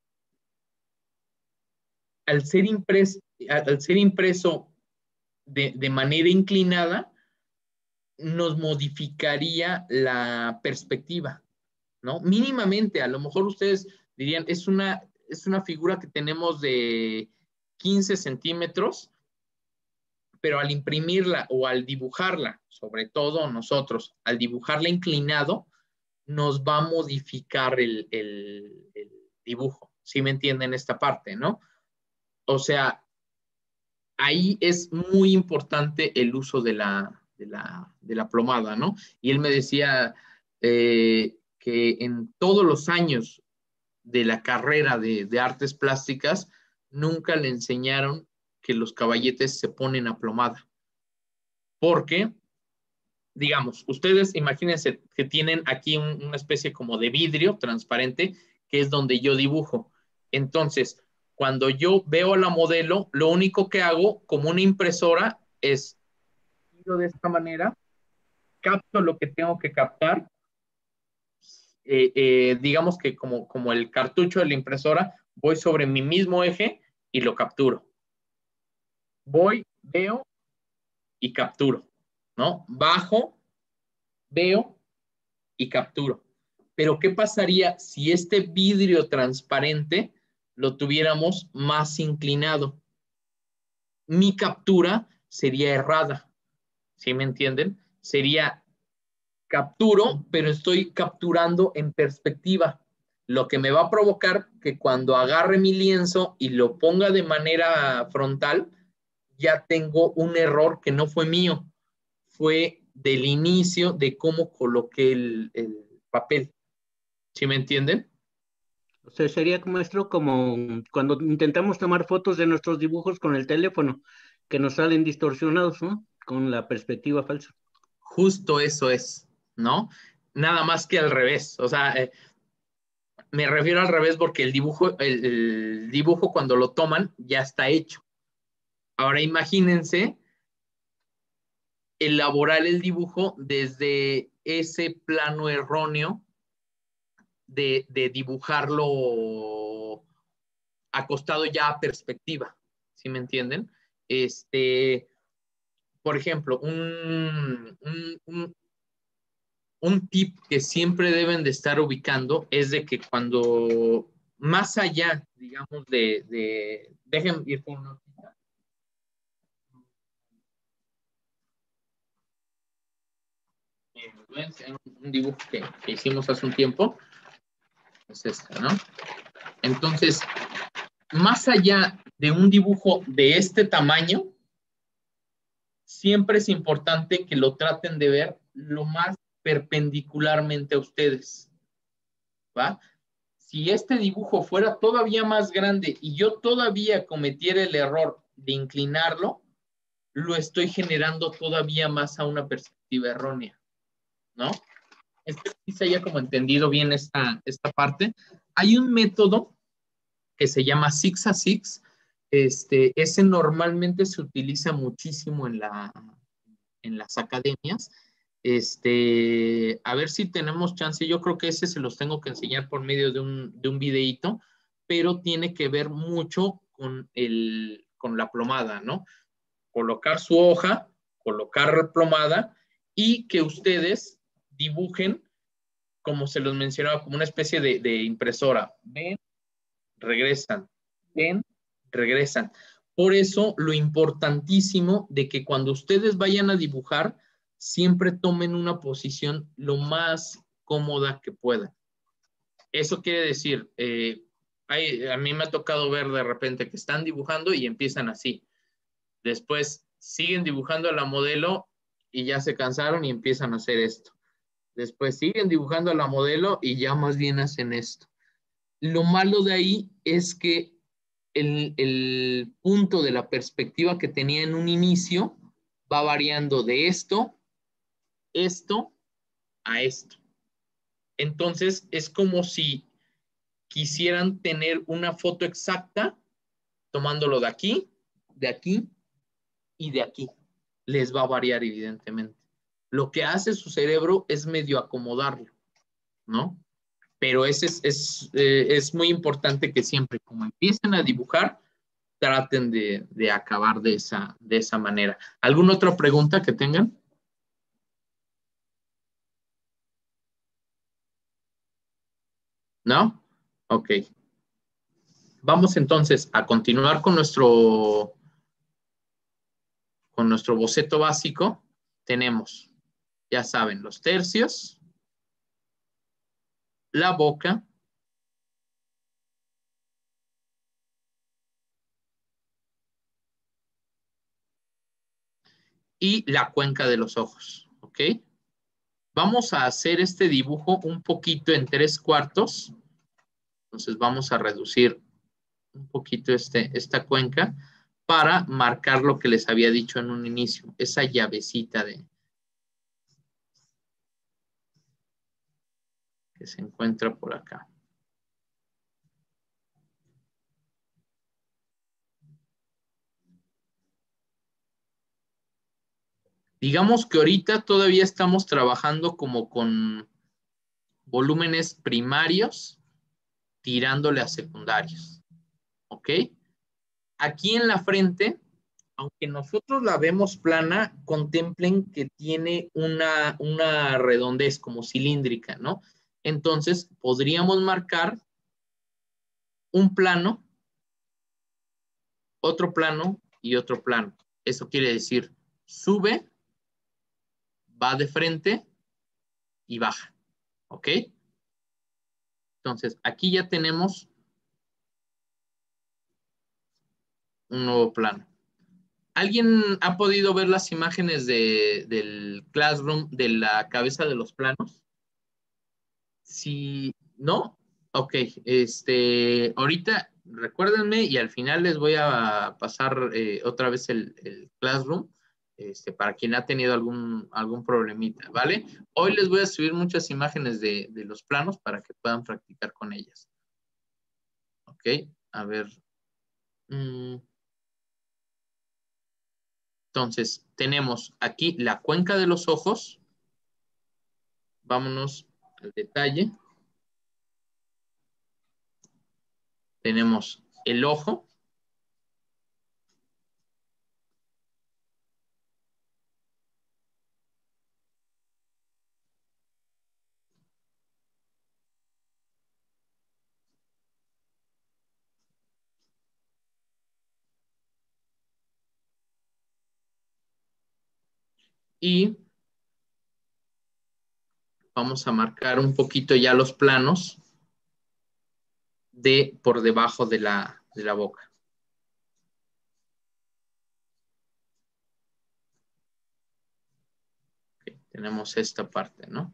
al ser impreso de manera inclinada, nos modificaría la perspectiva, ¿no? Mínimamente, a lo mejor ustedes dirían, es una figura que tenemos de 15 centímetros, pero al imprimirla o al dibujarla, sobre todo nosotros, al dibujarla inclinado, nos va a modificar el dibujo. ¿Sí me entienden esta parte, no? O sea, ahí es muy importante el uso de la plomada, ¿no? Y él me decía que en todos los años de la carrera de artes plásticas, nunca le enseñaron que los caballetes se ponen a plomada. Porque, digamos, ustedes imagínense que tienen aquí una especie como de vidrio transparente, que es donde yo dibujo. Entonces, cuando yo veo a la modelo, lo único que hago como una impresora es giro de esta manera, capto lo que tengo que captar, digamos que como el cartucho de la impresora, voy sobre mi mismo eje y lo capturo. Voy, veo y capturo, ¿no? Bajo, veo y capturo. Pero ¿qué pasaría si este vidrio transparente lo tuviéramos más inclinado? Mi captura sería errada, ¿sí me entienden? Sería capturo, pero estoy capturando en perspectiva, lo que me va a provocar que cuando agarre mi lienzo y lo ponga de manera frontal, ya tengo un error que no fue mío, fue del inicio de cómo coloqué el papel. ¿Sí me entienden? O sea, sería, maestro, como cuando intentamos tomar fotos de nuestros dibujos con el teléfono, que nos salen distorsionados, ¿no? Con la perspectiva falsa. Justo eso es, ¿no? Nada más que al revés. O sea, me refiero al revés porque el dibujo cuando lo toman ya está hecho. Ahora imagínense elaborar el dibujo desde ese plano erróneo de dibujarlo acostado ya a perspectiva, ¿sí me entienden? Por ejemplo, un tip que siempre deben de estar ubicando es de que cuando más allá, digamos, dejen ir con una hojita. Voy a enseñar un dibujo que hicimos hace un tiempo. Es este, ¿no? Entonces, más allá de un dibujo de este tamaño, siempre es importante que lo traten de ver lo más perpendicularmente a ustedes, ¿va? Si este dibujo fuera todavía más grande y yo todavía cometiera el error de inclinarlo, lo estoy generando todavía más a una perspectiva errónea, ¿no? Espero que se haya como entendido bien esta parte. Hay un método que se llama 6 a 6. Ese normalmente se utiliza muchísimo en las academias. A ver si tenemos chance. Yo creo que ese se los tengo que enseñar por medio de un videíto, pero tiene que ver mucho con la plomada, ¿no? Colocar su hoja, colocar plomada y que ustedes dibujen, como se los mencionaba, como una especie de impresora. Ven, regresan, ven, regresan. Por eso lo importantísimo de que cuando ustedes vayan a dibujar, siempre tomen una posición lo más cómoda que puedan. Eso quiere decir, a mí me ha tocado ver de repente que están dibujando y empiezan así. Después siguen dibujando a la modelo y ya se cansaron y empiezan a hacer esto. Después siguen dibujando a la modelo y ya más bien hacen esto. Lo malo de ahí es que el punto de la perspectiva que tenía en un inicio va variando de esto a esto. Entonces es como si quisieran tener una foto exacta tomándolo de aquí y de aquí. Les va a variar evidentemente. Lo que hace su cerebro es medio acomodarlo, ¿no? Pero es muy importante que siempre, como empiecen a dibujar, traten de acabar de esa manera. ¿Alguna otra pregunta que tengan? ¿No? Ok. Vamos entonces a continuar con nuestro boceto básico. Tenemos, ya saben, los tercios, la boca, y la cuenca de los ojos, ¿ok? Vamos a hacer este dibujo un poquito en 3/4. Entonces vamos a reducir un poquito esta cuenca para marcar lo que les había dicho en un inicio, esa llavecita que se encuentra por acá. Digamos que ahorita todavía estamos trabajando como con volúmenes primarios tirándole a secundarios, ¿ok? Aquí en la frente, aunque nosotros la vemos plana, contemplen que tiene una redondez como cilíndrica, ¿no? Entonces, podríamos marcar un plano, otro plano y otro plano. Eso quiere decir, sube, va de frente y baja, ¿ok? Entonces, aquí ya tenemos un nuevo plano. ¿Alguien ha podido ver las imágenes del Classroom de la cabeza de los planos? Si no, ok. Ahorita recuérdenme y al final les voy a pasar otra vez el Classroom para quien ha tenido algún problemita, ¿vale? Hoy les voy a subir muchas imágenes de los planos para que puedan practicar con ellas. Ok, a ver. Entonces, tenemos aquí la cuenca de los ojos. Vámonos al detalle. tenemos el ojo. Y vamos a marcar un poquito ya los planos por debajo de la boca. Okay, tenemos esta parte, ¿no?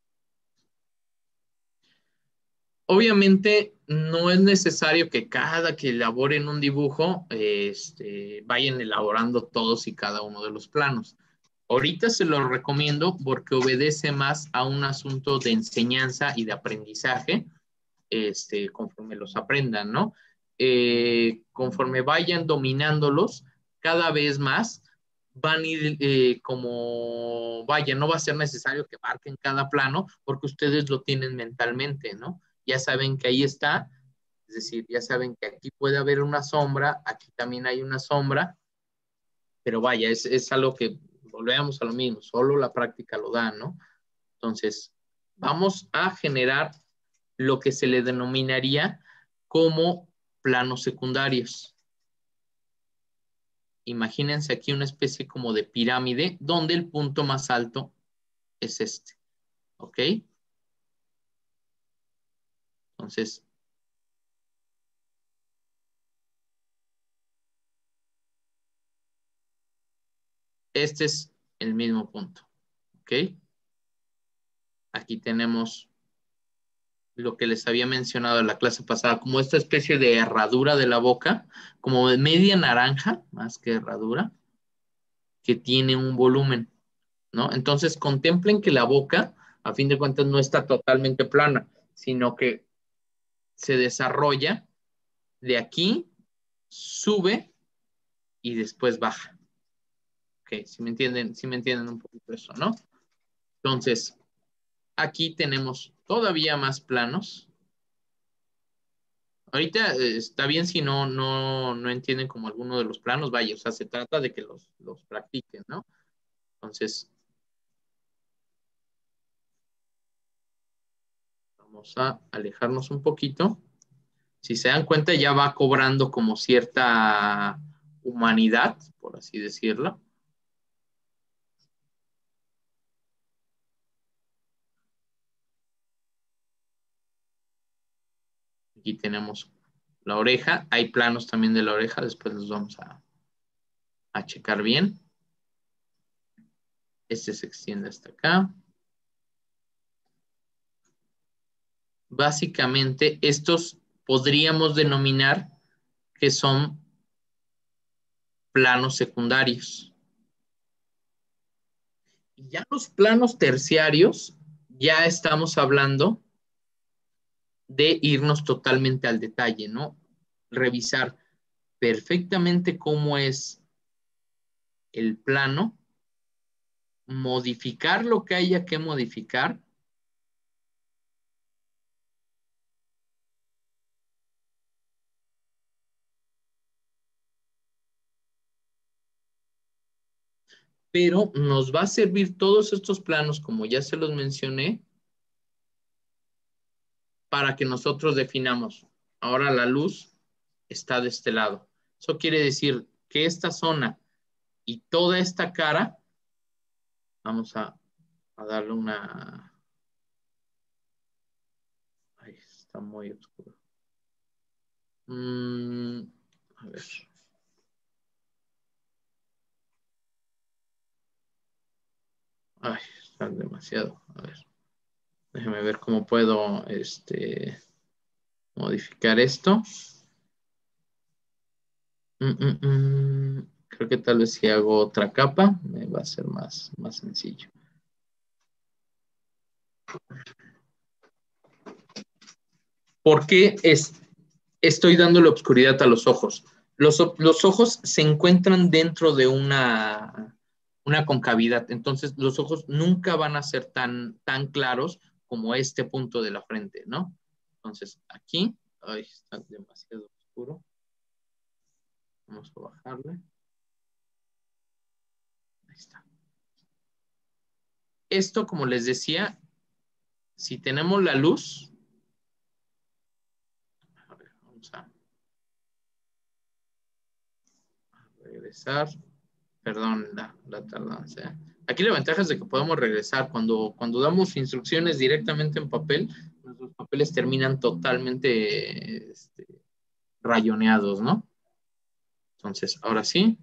Obviamente no es necesario que cada que elaboren un dibujo vayan elaborando todos y cada uno de los planos. Ahorita se lo recomiendo porque obedece más a un asunto de enseñanza y de aprendizaje, conforme los aprendan, ¿no? Conforme vayan dominándolos, cada vez más van a ir no va a ser necesario que marquen cada plano porque ustedes lo tienen mentalmente, ¿no? Ya saben que ahí está, es decir, ya saben que aquí puede haber una sombra, aquí también hay una sombra, pero vaya, es algo que volvemos a lo mismo, solo la práctica lo da, ¿no? Entonces, vamos a generar lo que se le denominaría como planos secundarios. Imagínense aquí una especie como de pirámide donde el punto más alto es este, ¿ok? Entonces, este es el mismo punto, ¿ok? Aquí tenemos lo que les había mencionado en la clase pasada, como esta especie de herradura de la boca, como de media naranja, más que herradura, que tiene un volumen, ¿no? Entonces, contemplen que la boca, a fin de cuentas, no está totalmente plana, sino que se desarrolla de aquí, sube y después baja. Ok, si me entienden un poquito eso, ¿no? Entonces, aquí tenemos todavía más planos. Ahorita está bien si no entienden como alguno de los planos, vaya, o sea, se trata de que los practiquen, ¿no? Entonces, vamos a alejarnos un poquito. Si se dan cuenta, ya va cobrando como cierta humanidad, por así decirlo. Aquí tenemos la oreja. Hay planos también de la oreja. Después los vamos a checar bien. Este se extiende hasta acá. Básicamente, estos podríamos denominar que son planos secundarios. Y ya los planos terciarios, ya estamos hablando de irnos totalmente al detalle, ¿no? Revisar perfectamente cómo es el plano, modificar lo que haya que modificar, pero nos va a servir todos estos planos, como ya se los mencioné, para que nosotros definamos. Ahora la luz está de este lado. Eso quiere decir que esta zona y toda esta cara, vamos a darle una... Ay, está muy oscuro. A ver. Ay, está demasiado. A ver. Déjeme ver cómo puedo modificar esto. Creo que tal vez si hago otra capa me va a ser más sencillo. ¿Por qué estoy dándole obscuridad a los ojos? Los ojos se encuentran dentro de una concavidad, entonces los ojos nunca van a ser tan claros como este punto de la frente, ¿no? Entonces aquí, Ay, está demasiado oscuro. Vamos a bajarle. Ahí está. Esto, como les decía, si tenemos la luz, a ver, vamos a regresar. Perdón la tardanza. Aquí la ventaja es de que podemos regresar. Cuando damos instrucciones directamente en papel, nuestros papeles terminan totalmente rayoneados, ¿no? Entonces, ahora sí.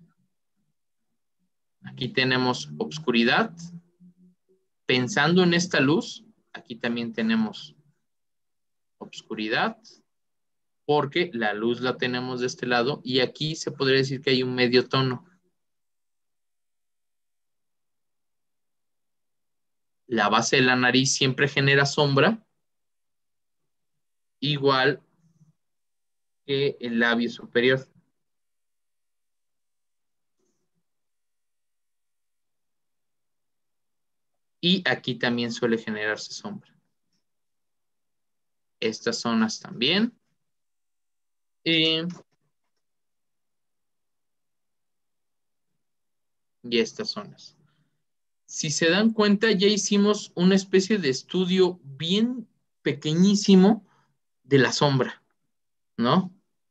Aquí tenemos obscuridad. Pensando en esta luz, aquí también tenemos obscuridad, porque la luz la tenemos de este lado, y aquí se podría decir que hay un medio tono. La base de la nariz siempre genera sombra, igual que el labio superior. Y aquí también suele generarse sombra. Estas zonas también. Y estas zonas. Si se dan cuenta, ya hicimos una especie de estudio bien pequeñísimo de la sombra, ¿no?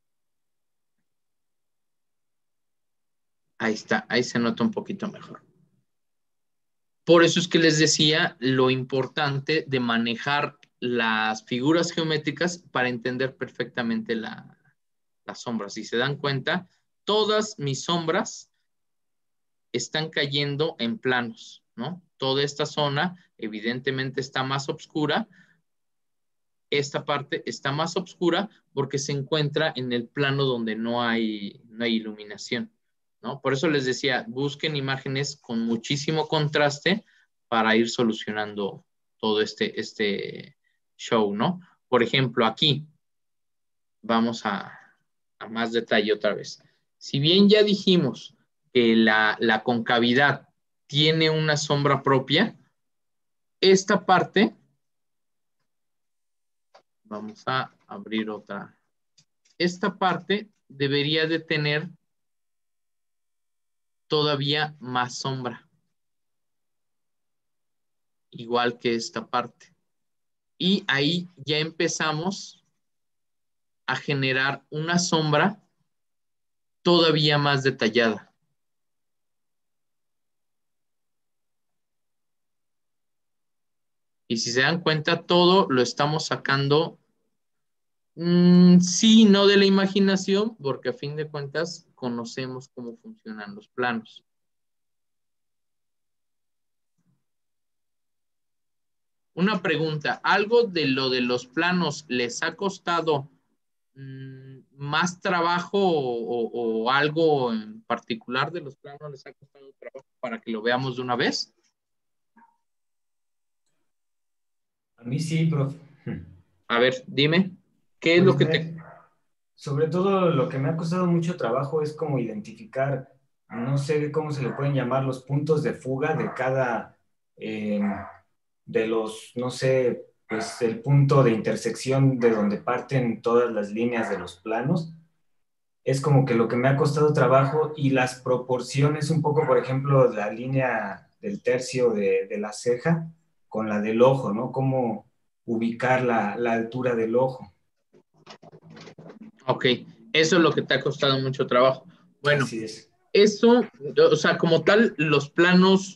Ahí está, ahí se nota un poquito mejor. Por eso es que les decía lo importante de manejar las figuras geométricas para entender perfectamente la sombra. Si se dan cuenta, todas mis sombras están cayendo en planos, ¿no? Toda esta zona evidentemente está más oscura. Esta parte está más oscura porque se encuentra en el plano donde no hay iluminación, ¿no? Por eso les decía, busquen imágenes con muchísimo contraste para ir solucionando todo este show, ¿no? Por ejemplo, aquí vamos a más detalle otra vez. Si bien ya dijimos que la concavidad tiene una sombra propia, esta parte, vamos a abrir otra. Esta parte debería de tener todavía más sombra, igual que esta parte. Y ahí ya empezamos a generar una sombra todavía más detallada. Y si se dan cuenta, todo lo estamos sacando, sí, no de la imaginación, porque a fin de cuentas conocemos cómo funcionan los planos. Una pregunta, ¿algo de lo de los planos les ha costado más trabajo o algo en particular de los planos les ha costado trabajo para que lo veamos de una vez? A mí sí, profe. A ver, dime, ¿qué es Pues lo que te... sobre todo lo que me ha costado mucho trabajo es como identificar, no sé cómo se le pueden llamar los puntos de fuga de cada, de los, no sé, pues el punto de intersección de donde parten todas las líneas de los planos. Es como que lo que me ha costado trabajo y las proporciones un poco, por ejemplo, la línea del tercio de la ceja con la del ojo, ¿no? Cómo ubicar la altura del ojo. Ok, eso es lo que te ha costado mucho trabajo. Bueno, Así es. eso, o sea, como tal, los planos,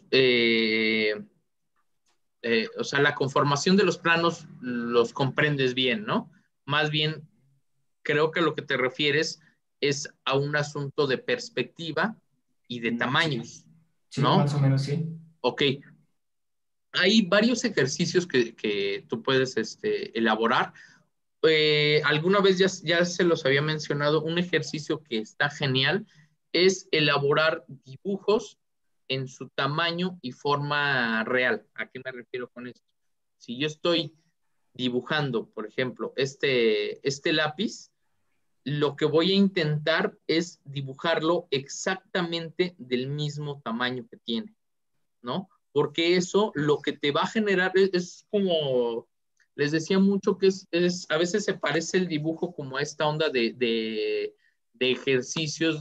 o sea, la conformación de los planos los comprendes bien, ¿no? Más bien, creo que lo que te refieres es a un asunto de perspectiva y de tamaños, Sí, ¿no? más o menos sí. Ok. Hay varios ejercicios que tú puedes elaborar. Alguna vez ya se los había mencionado, un ejercicio que está genial es elaborar dibujos en su tamaño y forma real. ¿A qué me refiero con esto? Si yo estoy dibujando, por ejemplo, este lápiz, lo que voy a intentar es dibujarlo exactamente del mismo tamaño que tiene, ¿no? Porque eso lo que te va a generar es como les decía mucho que a veces se parece el dibujo como a esta onda de ejercicios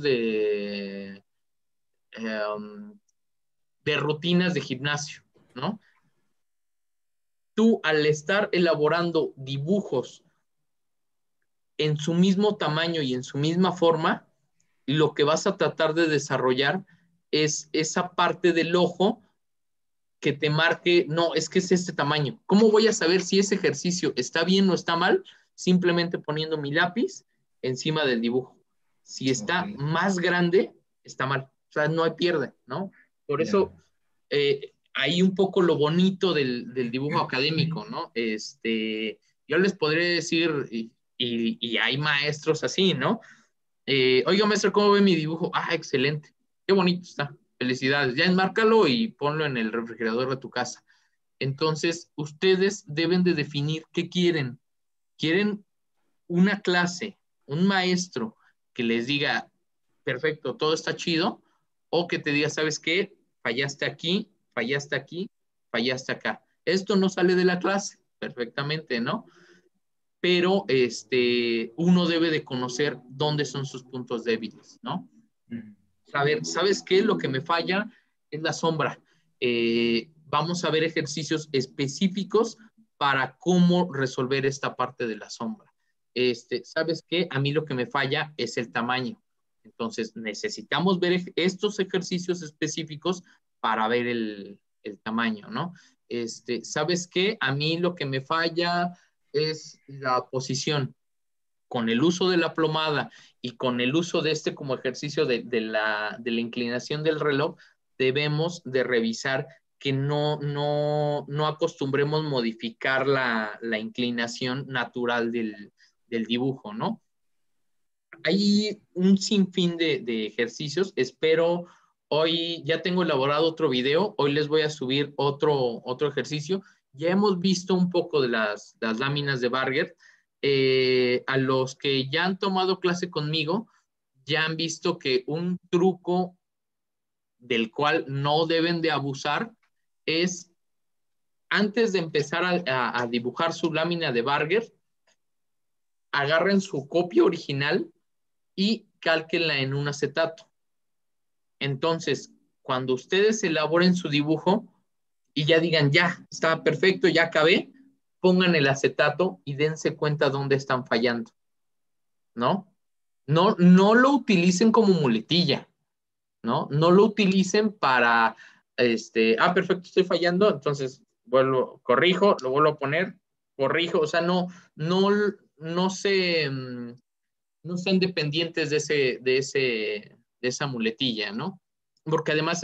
de rutinas de gimnasio, ¿no? Tú, al estar elaborando dibujos en su mismo tamaño y en su misma forma, lo que vas a tratar de desarrollar es esa parte del ojo que te marque, no, es que es este tamaño. ¿Cómo voy a saber si ese ejercicio está bien o está mal? Simplemente poniendo mi lápiz encima del dibujo. Si está más grande, está mal. O sea, no hay pierde, ¿no? Por eso, ahí un poco lo bonito del dibujo académico, ¿no? Yo les podría decir, y hay maestros así, ¿no? Oiga, maestro, ¿cómo ve mi dibujo? Ah, excelente. Qué bonito está. Felicidades. Ya enmárcalo y ponlo en el refrigerador de tu casa. Entonces, ustedes deben de definir qué quieren. ¿Quieren una clase, un maestro que les diga, perfecto, todo está chido? O que te diga, ¿sabes qué? Fallaste aquí, fallaste aquí, fallaste acá. Esto no sale de la clase, perfectamente, ¿no? Pero uno debe de conocer dónde son sus puntos débiles, ¿no? Saber, ¿sabes qué? Lo que me falla es la sombra. Vamos a ver ejercicios específicos para cómo resolver esta parte de la sombra. ¿Sabes qué? A mí lo que me falla es el tamaño. Entonces, necesitamos ver estos ejercicios específicos para ver el tamaño, ¿no? ¿Sabes qué? A mí lo que me falla es la posición. Con el uso de la plomada y con el uso de como ejercicio de la inclinación del reloj, debemos de revisar que no acostumbremos modificar la inclinación natural del dibujo, ¿no? Hay un sinfín de ejercicios. Espero, hoy ya tengo elaborado otro video, hoy les voy a subir otro ejercicio. Ya hemos visto un poco de las láminas de Barger. A los que ya han tomado clase conmigo, ya han visto que un truco del cual no deben de abusar es, antes de empezar a dibujar su lámina de Barger, agarren su copia original y cálquenla en un acetato. Entonces, cuando ustedes elaboren su dibujo y ya digan, ya, está perfecto, ya acabé, pongan el acetato y dense cuenta dónde están fallando, ¿no? No lo utilicen como muletilla, ¿no? No lo utilicen para, perfecto, estoy fallando, entonces corrijo, lo vuelvo a poner, corrijo, o sea, no sean dependientes de esa muletilla, ¿no? Porque además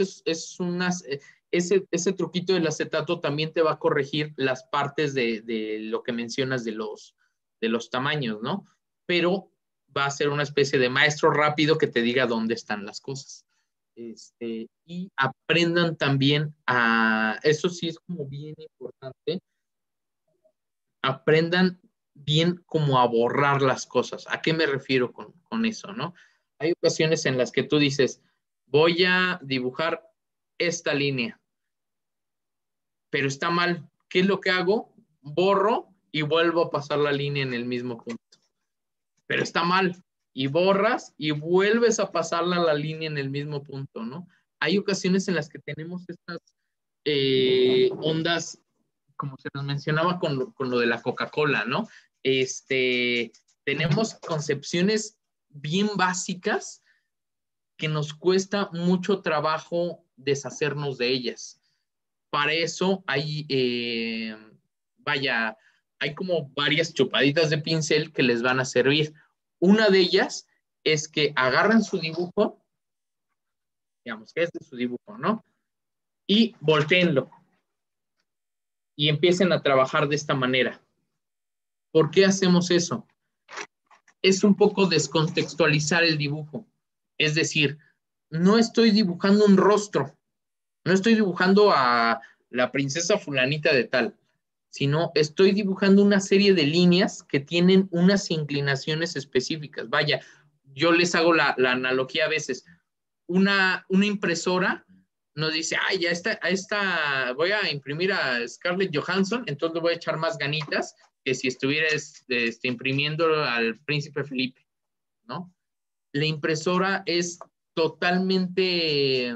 ese truquito del acetato también te va a corregir las partes de lo que mencionas de los tamaños, ¿no? Pero va a ser una especie de maestro rápido que te diga dónde están las cosas. Y aprendan también eso sí es como bien importante, aprendan bien como a borrar las cosas. ¿A qué me refiero con eso, no? Hay ocasiones en las que tú dices, voy a dibujar esta línea, pero está mal. ¿Qué es lo que hago? Borro y vuelvo a pasar la línea en el mismo punto. Pero está mal. Y borras y vuelves a pasarla la línea en el mismo punto, ¿no? Hay ocasiones en las que tenemos estas ondas, como se nos mencionaba con lo de la Coca-Cola, ¿no? Tenemos concepciones bien básicas que nos cuesta mucho trabajo deshacernos de ellas. Para eso hay como varias chupaditas de pincel que les van a servir. Una de ellas es que agarran su dibujo, digamos que este es su dibujo, ¿no? Y voltéenlo. Y empiecen a trabajar de esta manera. ¿Por qué hacemos eso? Es un poco descontextualizar el dibujo. Es decir, no estoy dibujando un rostro, no estoy dibujando a la princesa fulanita de tal, sino estoy dibujando una serie de líneas que tienen unas inclinaciones específicas. Vaya, yo les hago la analogía a veces. Una impresora nos dice, ay, ya voy a imprimir a Scarlett Johansson, entonces le voy a echar más ganitas que si estuviera imprimiendo al príncipe Felipe, ¿no? La impresora es totalmente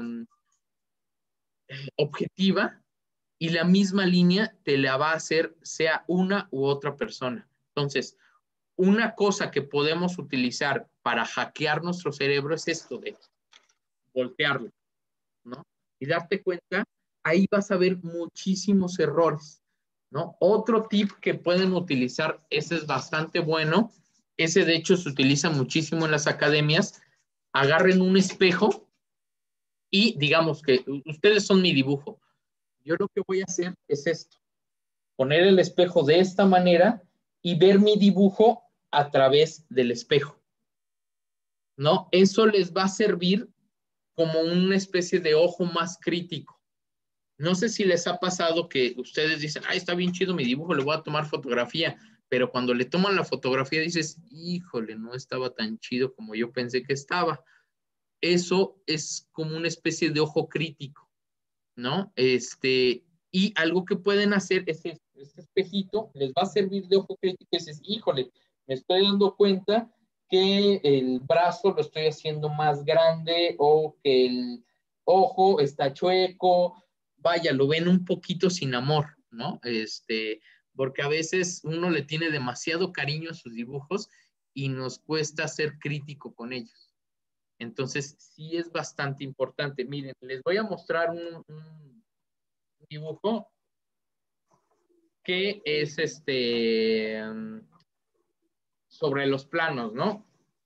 objetiva y la misma línea te la va a hacer sea una u otra persona. Entonces, una cosa que podemos utilizar para hackear nuestro cerebro es esto de voltearlo, ¿no? Y darte cuenta, ahí vas a ver muchísimos errores, ¿no? Otro tip que pueden utilizar, ese es bastante bueno, ese de hecho se utiliza muchísimo en las academias, agarren un espejo y digamos que ustedes son mi dibujo. Yo lo que voy a hacer es esto, poner el espejo de esta manera y ver mi dibujo a través del espejo, ¿no? Eso les va a servir como una especie de ojo más crítico. No sé si les ha pasado que ustedes dicen, ay, está bien chido mi dibujo, le voy a tomar fotografía, pero cuando le toman la fotografía dices, híjole, no estaba tan chido como yo pensé que estaba. Eso es como una especie de ojo crítico, ¿no? Y algo que pueden hacer es este espejito, les va a servir de ojo crítico y dices, híjole, me estoy dando cuenta que el brazo lo estoy haciendo más grande o que el ojo está chueco, vaya, lo ven un poquito sin amor, ¿no? Porque a veces uno le tiene demasiado cariño a sus dibujos y nos cuesta ser crítico con ellos. Entonces, sí es bastante importante. Miren, les voy a mostrar un dibujo que es sobre los planos, ¿no?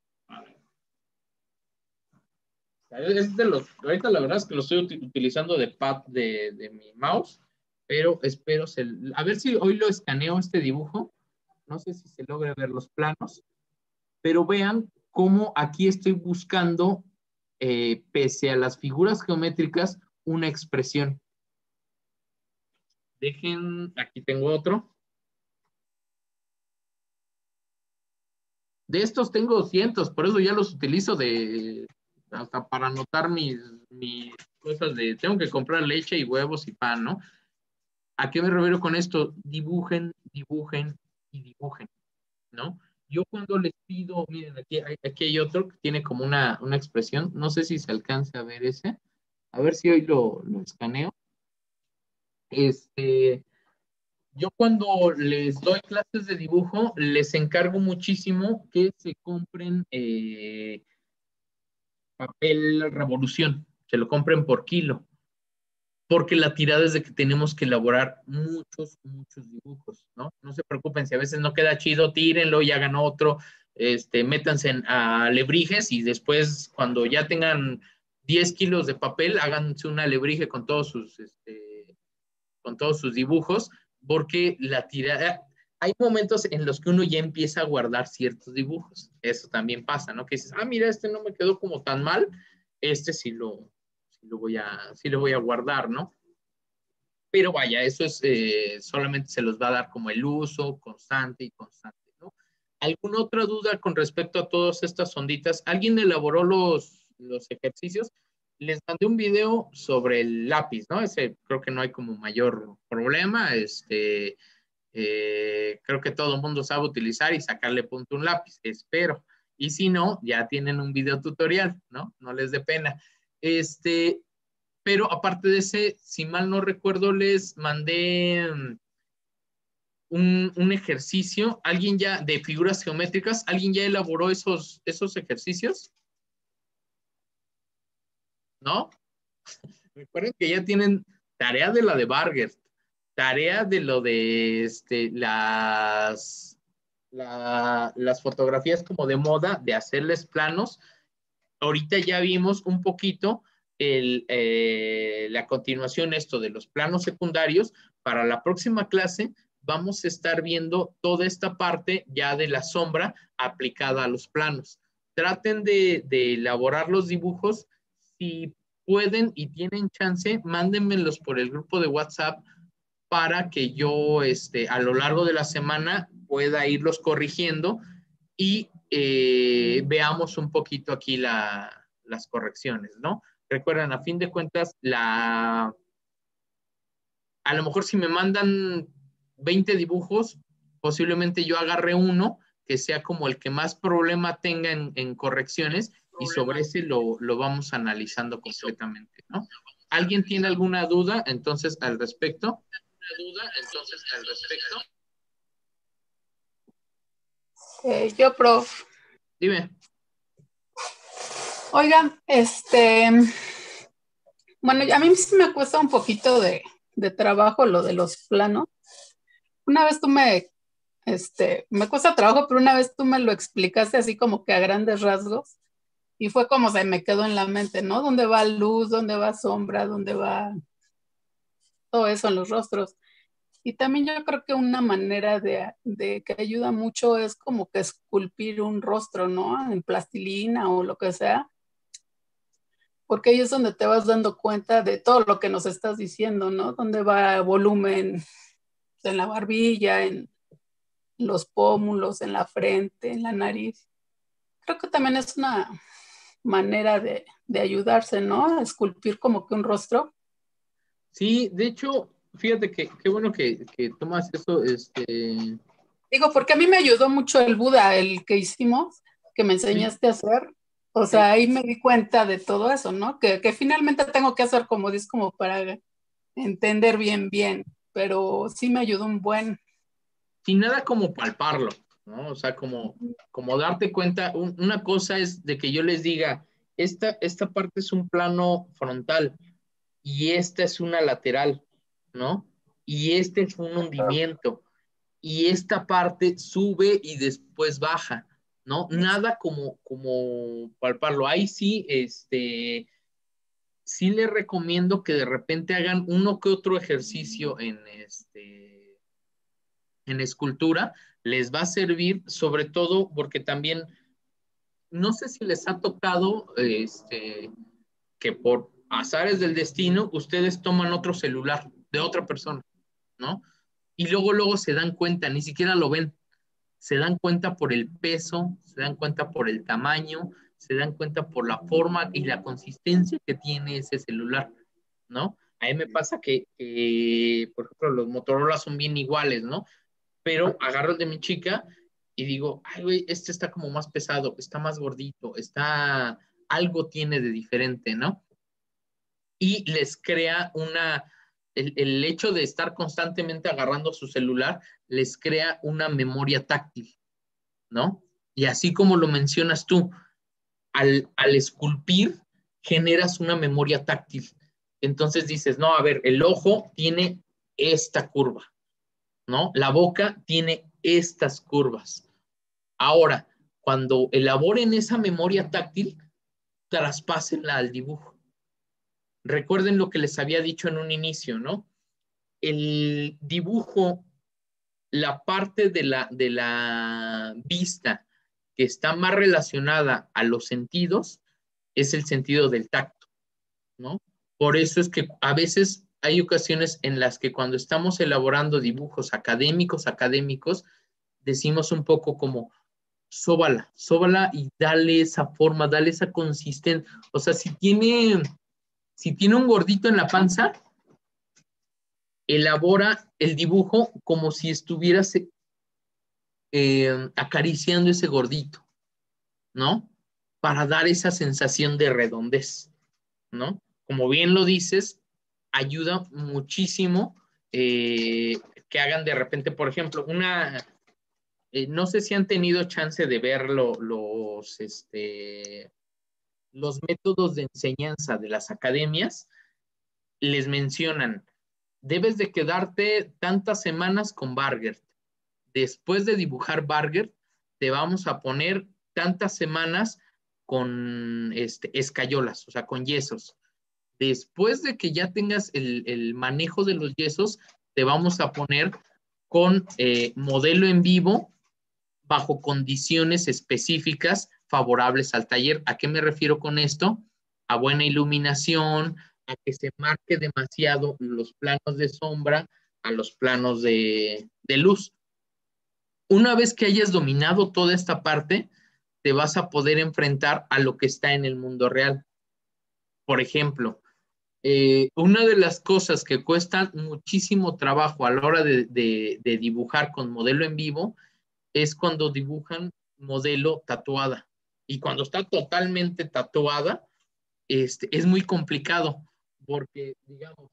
Es de ahorita la verdad es que lo estoy utilizando de pad de mi mouse, pero espero, a ver si hoy lo escaneo este dibujo, no sé si se logra ver los planos, pero vean cómo aquí estoy buscando, pese a las figuras geométricas, una expresión. Aquí tengo otro. De estos tengo cientos, por eso ya los utilizo hasta para anotar mis cosas tengo que comprar leche y huevos y pan, ¿no? ¿A qué me refiero con esto? Dibujen, dibujen y dibujen, ¿no? Yo cuando les pido, miren, aquí hay otro que tiene como una expresión, no sé si se alcanza a ver ese, a ver si hoy lo escaneo. Yo cuando les doy clases de dibujo, les encargo muchísimo que se compren papel Revolución, se lo compren por kilo, porque la tirada es de que tenemos que elaborar muchos dibujos, ¿no? No se preocupen, si a veces no queda chido, tírenlo y hagan otro, métanse a alebrijes y después cuando ya tengan 10 kilos de papel, háganse un alebrije con todos sus dibujos, porque la tirada, hay momentos en los que uno ya empieza a guardar ciertos dibujos, eso también pasa, ¿no? Que dices, mira, no me quedó como tan mal, sí lo voy a guardar, ¿no? Pero vaya, eso es, solamente se los va a dar como el uso constante y constante, ¿no? ¿Alguna otra duda con respecto a todas estas onditas? ¿Alguien elaboró los ejercicios? Les mandé un video sobre el lápiz, ¿no? Ese creo que no hay como mayor problema. Creo que todo el mundo sabe utilizar y sacarle punto a un lápiz, espero. Y si no, ya tienen un video tutorial, ¿no? No les dé pena. Pero aparte de ese, si mal no recuerdo, les mandé un ejercicio. ¿Alguien ya, de figuras geométricas, alguien ya elaboró esos ejercicios? ¿No? Recuerden que ya tienen tarea de la de Barger, tarea de lo de las fotografías como de moda, de hacerles planos. Ahorita ya vimos un poquito la continuación esto de los planos secundarios. Para la próxima clase vamos a estar viendo toda esta parte ya de la sombra aplicada a los planos. Traten de elaborar los dibujos. Si pueden y tienen chance, mándenmelos por el grupo de WhatsApp para que yo a lo largo de la semana pueda irlos corrigiendo y veamos un poquito aquí las correcciones, ¿no? Recuerden, a fin de cuentas, a lo mejor si me mandan 20 dibujos, posiblemente yo agarre uno que sea como el que más problema tenga en correcciones y sobre ese lo vamos analizando completamente, ¿no? ¿Alguien tiene alguna duda entonces al respecto? Yo, prof. Dime. Oiga, bueno, a mí sí me cuesta un poquito de trabajo lo de los planos. Una vez me cuesta trabajo, pero una vez tú me lo explicaste así como que a grandes rasgos y fue como se me quedó en la mente, ¿no? ¿Dónde va luz? ¿Dónde va sombra? ¿Dónde va todo eso en los rostros? Y también yo creo que una manera de que ayuda mucho es como que esculpir un rostro, ¿no? En plastilina o lo que sea, porque ahí es donde te vas dando cuenta de todo lo que nos estás diciendo, ¿no? Dónde va volumen en la barbilla, en los pómulos, en la frente, en la nariz. Creo que también es una manera de ayudarse, ¿no? A esculpir como que un rostro. Sí, de hecho, fíjate que qué bueno que tomas eso, Digo, porque a mí me ayudó mucho el Buda, el que hicimos, que me enseñaste a hacer. O sea, ahí me di cuenta de todo eso, ¿no? Que finalmente tengo que hacer como dices, como para entender bien, pero sí me ayudó un buen. Sin nada como palparlo, ¿no? O sea, como darte cuenta, una cosa es de que yo les diga, esta parte es un plano frontal y esta es una lateral, ¿no? Y este es un hundimiento y esta parte sube y después baja, ¿no? Nada como palparlo. Ahí sí, sí les recomiendo que de repente hagan uno que otro ejercicio en escultura, les va a servir sobre todo porque también, no sé si les ha tocado que por azares del destino, ustedes toman otro celular de otra persona, ¿no? Y luego se dan cuenta, ni siquiera lo ven, se dan cuenta por el peso, se dan cuenta por el tamaño, se dan cuenta por la forma y la consistencia que tiene ese celular, ¿no? A mí me pasa por ejemplo, los Motorola son bien iguales, ¿no? Pero agarro el de mi chica y digo, ay, güey, este está como más pesado, está más gordito, algo tiene de diferente, ¿no? Y les crea el hecho de estar constantemente agarrando su celular, les crea una memoria táctil, ¿no? Y así como lo mencionas tú, al esculpir, generas una memoria táctil. Entonces dices, no, a ver, el ojo tiene esta curva, ¿no? La boca tiene estas curvas. Ahora, cuando elaboren esa memoria táctil, traspásenla al dibujo. Recuerden lo que les había dicho en un inicio, ¿no? El dibujo, la parte de la vista que está más relacionada a los sentidos, es el sentido del tacto, ¿no? Por eso es que a veces hay ocasiones en las que cuando estamos elaborando dibujos académicos, decimos un poco como, sóbala y dale esa forma, dale esa consistencia. O sea, si tiene un gordito en la panza, elabora el dibujo como si estuvieras acariciando ese gordito, ¿no? Para dar esa sensación de redondez, ¿no? Como bien lo dices, ayuda muchísimo que hagan de repente, por ejemplo, no sé si han tenido chance de ver los métodos de enseñanza de las academias, les mencionan, debes de quedarte tantas semanas con Barger. Después de dibujar Barger, te vamos a poner tantas semanas con escayolas, o sea, con yesos. Después de que ya tengas el manejo de los yesos, te vamos a poner con modelo en vivo bajo condiciones específicas favorables al taller. ¿A qué me refiero con esto? A buena iluminación, a que se marque demasiado los planos de sombra a los planos de luz. Una vez que hayas dominado toda esta parte, te vas a poder enfrentar a lo que está en el mundo real. por ejemplo, una de las cosas que cuesta muchísimo trabajo a la hora de dibujar con modelo en vivo es cuando dibujan modelo tatuada. Y cuando está totalmente tatuada, es muy complicado porque, digamos,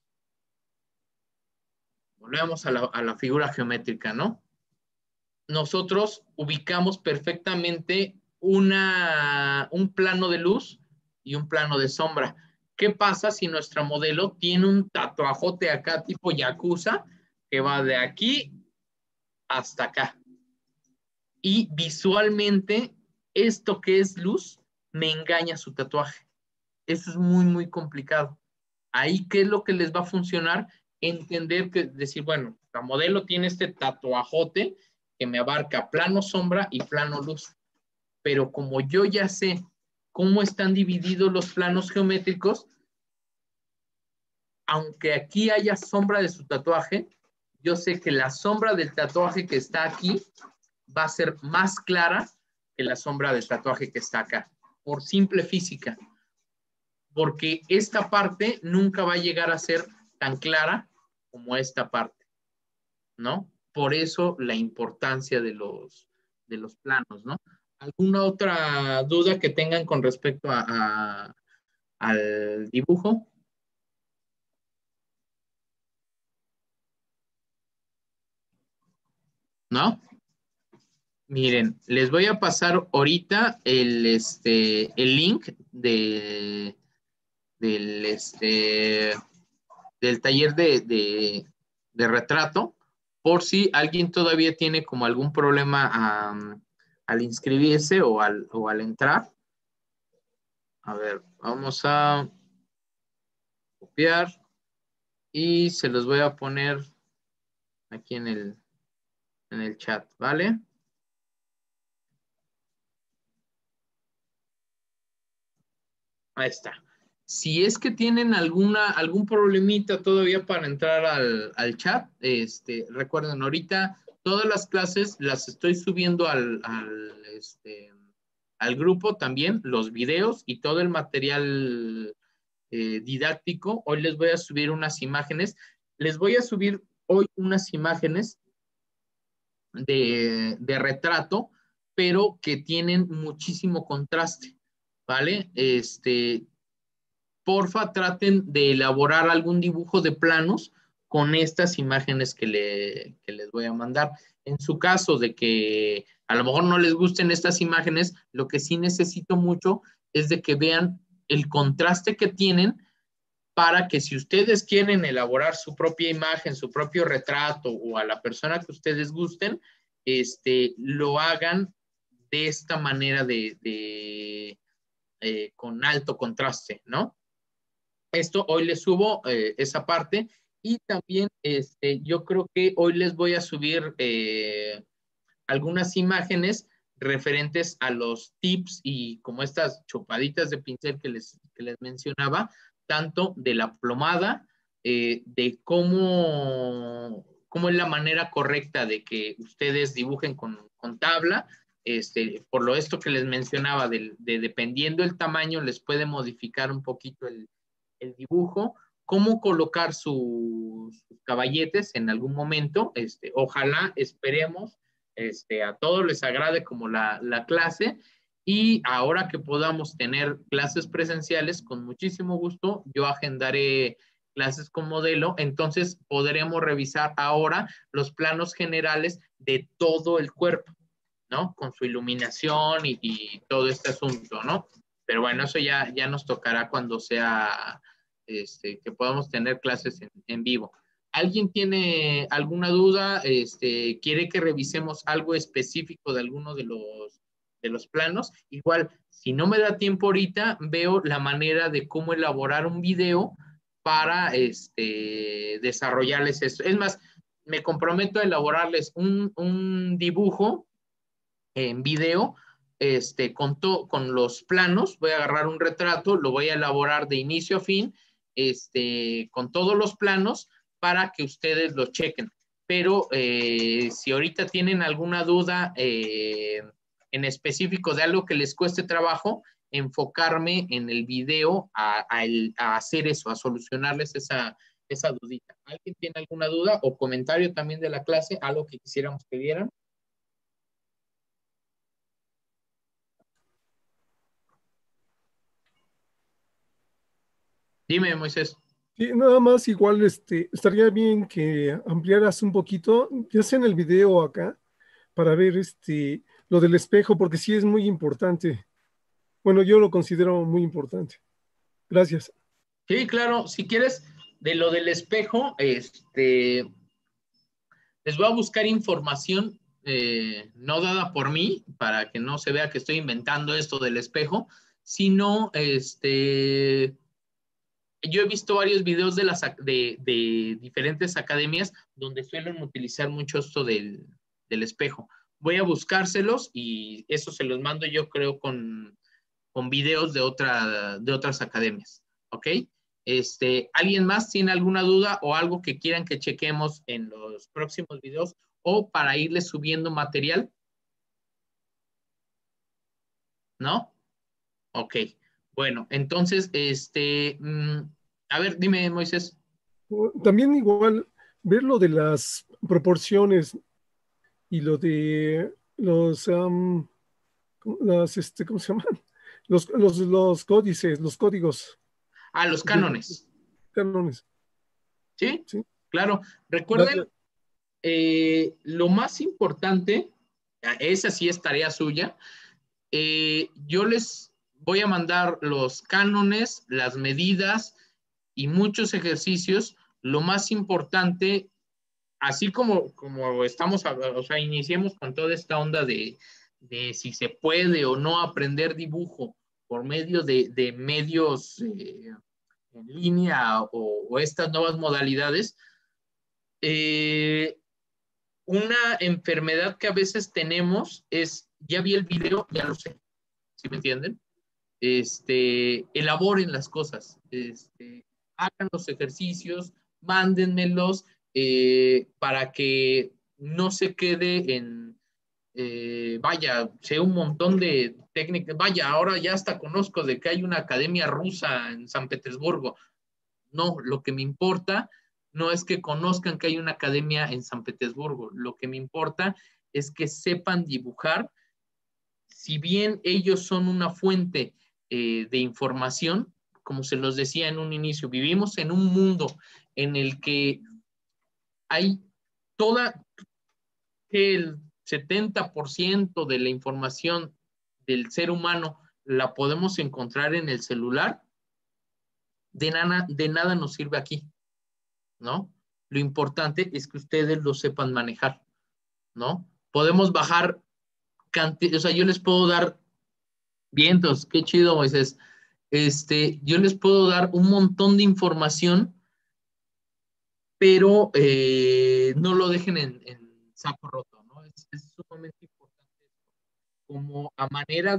volvemos a la figura geométrica, ¿no? Nosotros ubicamos perfectamente un plano de luz y un plano de sombra. ¿Qué pasa si nuestra modelo tiene un tatuajote acá tipo yakuza que va de aquí hasta acá? Y visualmente esto que es luz me engaña su tatuaje. Eso es muy, muy complicado. Ahí, ¿qué es lo que les va a funcionar? Entender que, decir, bueno, la modelo tiene este tatuajote que me abarca plano sombra y plano luz. Pero como yo ya sé cómo están divididos los planos geométricos, aunque aquí haya sombra de su tatuaje, yo sé que la sombra del tatuaje que está aquí va a ser más clara que la sombra del tatuaje que está acá, por simple física. Porque esta parte nunca va a llegar a ser tan clara como esta parte, ¿no? Por eso la importancia de los planos, ¿no? ¿Alguna otra duda que tengan con respecto al dibujo? ¿No? Miren, les voy a pasar ahorita el link del taller de retrato, por si alguien todavía tiene como algún problema al inscribirse o al entrar. A ver, vamos a copiar y se los voy a poner aquí en el chat, ¿vale? Ahí está. Si es que tienen algún problemita todavía para entrar al chat, recuerden, ahorita todas las clases las estoy subiendo al grupo también, los videos y todo el material didáctico. Hoy les voy a subir unas imágenes. Les voy a subir hoy unas imágenes de retrato, pero que tienen muchísimo contraste, ¿vale? Porfa, traten de elaborar algún dibujo de planos con estas imágenes que les voy a mandar. En su caso de que a lo mejor no les gusten estas imágenes, lo que sí necesito mucho es de que vean el contraste que tienen para que si ustedes quieren elaborar su propia imagen, su propio retrato o a la persona que ustedes gusten, lo hagan de esta manera con alto contraste, ¿no? Esto hoy les subo esa parte y también yo creo que hoy les voy a subir algunas imágenes referentes a los tips y como estas chupaditas de pincel que les mencionaba, tanto de la plomada, de cómo es la manera correcta de que ustedes dibujen con tabla, por esto que les mencionaba, de dependiendo el tamaño, les puede modificar un poquito el dibujo, cómo colocar sus caballetes en algún momento. Ojalá, esperemos, a todos les agrade como la clase, y ahora que podamos tener clases presenciales, con muchísimo gusto, yo agendaré clases con modelo, entonces podremos revisar ahora los planos generales de todo el cuerpo, ¿no? Con su iluminación y todo este asunto, ¿no? Pero bueno, eso ya nos tocará cuando sea que podamos tener clases en vivo. ¿Alguien tiene alguna duda? ¿Quiere que revisemos algo específico de alguno de los planos? Igual, si no me da tiempo ahorita, veo la manera de cómo elaborar un video para desarrollarles esto. Es más, me comprometo a elaborarles un dibujo en video, con los planos. Voy a agarrar un retrato, lo voy a elaborar de inicio a fin, con todos los planos para que ustedes lo chequen. Pero si ahorita tienen alguna duda en específico de algo que les cueste trabajo, enfocarme en el video a hacer eso, a solucionarles esa dudita. ¿Alguien tiene alguna duda o comentario también de la clase? ¿Algo que quisiéramos que vieran? Dime, Moisés. Sí, nada más igual estaría bien que ampliaras un poquito, ya sea en el video acá, para ver lo del espejo, porque sí es muy importante. Bueno, yo lo considero muy importante. Gracias. Sí, claro. Si quieres, de lo del espejo, les voy a buscar información no dada por mí, para que no se vea que estoy inventando esto del espejo, sino yo he visto varios videos de diferentes academias donde suelen utilizar mucho esto del espejo. Voy a buscárselos y eso se los mando yo creo con videos de otras academias. ¿Ok? ¿Alguien más tiene alguna duda o algo que quieran que chequemos en los próximos videos o para irles subiendo material? ¿No? Ok. Bueno, entonces, a ver, dime, Moisés. También igual ver lo de las proporciones y lo de ¿cómo se llaman? Los códices, los códigos. Los cánones. Cánones. ¿Sí? Sí. Claro. Recuerden, lo más importante, esa sí es tarea suya, yo les voy a mandar los cánones, las medidas y muchos ejercicios. Lo más importante, así como estamos, o sea, iniciemos con toda esta onda de si se puede o no aprender dibujo por medio de medios en línea o estas nuevas modalidades. Una enfermedad que a veces tenemos es, ya vi el video, ya lo sé, ¿sí me entienden? Elaboren las cosas, hagan los ejercicios, mándenmelos para que no se quede vaya, sé un montón de técnicas, vaya, ahora ya hasta conozco de que hay una academia rusa en San Petersburgo. No, lo que me importa no es que conozcan que hay una academia en San Petersburgo, lo que me importa es que sepan dibujar. Si bien ellos son una fuente de información, como se los decía en un inicio, vivimos en un mundo en el que hay el 70% de la información del ser humano la podemos encontrar en el celular. De nada nos sirve aquí, ¿no? Lo importante es que ustedes lo sepan manejar, ¿no? Podemos bajar o sea, yo les puedo dar vientos, qué chido, Moisés. Yo les puedo dar un montón de información, pero no lo dejen en saco roto, ¿no? Es sumamente importante como a manera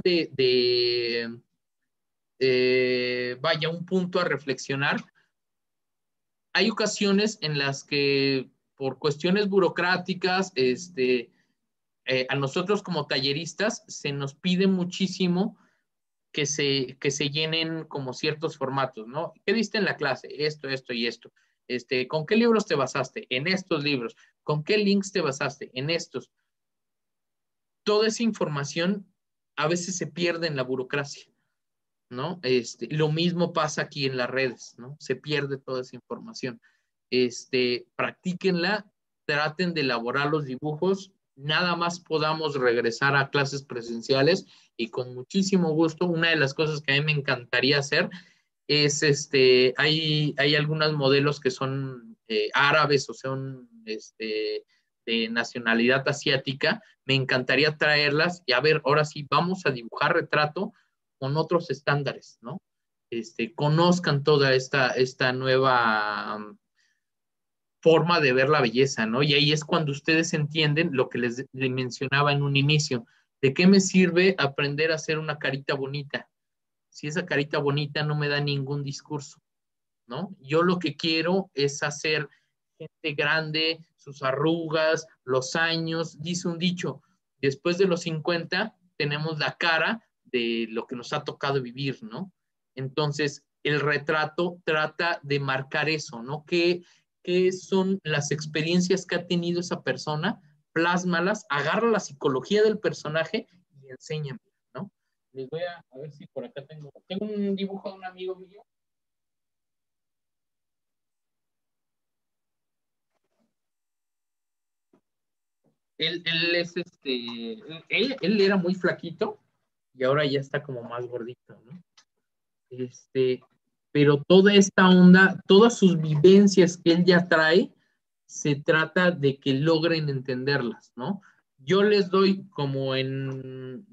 vaya, un punto a reflexionar. Hay ocasiones en las que por cuestiones burocráticas, a nosotros como talleristas se nos pide muchísimo que se llenen como ciertos formatos, ¿no? ¿Qué diste en la clase? Esto, esto y esto. ¿Con qué libros te basaste? En estos libros. ¿Con qué links te basaste? En estos. Toda esa información a veces se pierde en la burocracia, ¿no? Lo mismo pasa aquí en las redes, ¿no? Se pierde toda esa información. Practíquenla, traten de elaborar los dibujos, nada más podamos regresar a clases presenciales y con muchísimo gusto. Una de las cosas que a mí me encantaría hacer es, hay algunos modelos que son árabes o son de nacionalidad asiática, me encantaría traerlas y a ver, ahora sí, vamos a dibujar retrato con otros estándares, ¿no? Conozcan toda esta nueva forma de ver la belleza, ¿no? Y ahí es cuando ustedes entienden lo que les mencionaba en un inicio. ¿De qué me sirve aprender a hacer una carita bonita? Si esa carita bonita no me da ningún discurso, ¿no? Yo lo que quiero es hacer gente grande, sus arrugas, los años. Dice un dicho, después de los 50 tenemos la cara de lo que nos ha tocado vivir, ¿no? Entonces, el retrato trata de marcar eso, ¿no? ¿Qué son las experiencias que ha tenido esa persona? Plásmalas, agarra la psicología del personaje y enséñame, ¿no? Les voy a ver si por acá tengo un dibujo de un amigo mío. Él es él era muy flaquito y ahora ya está como más gordito, ¿no? Pero toda esta onda, todas sus vivencias que él ya trae, se trata de que logren entenderlas, ¿no? Yo les doy como en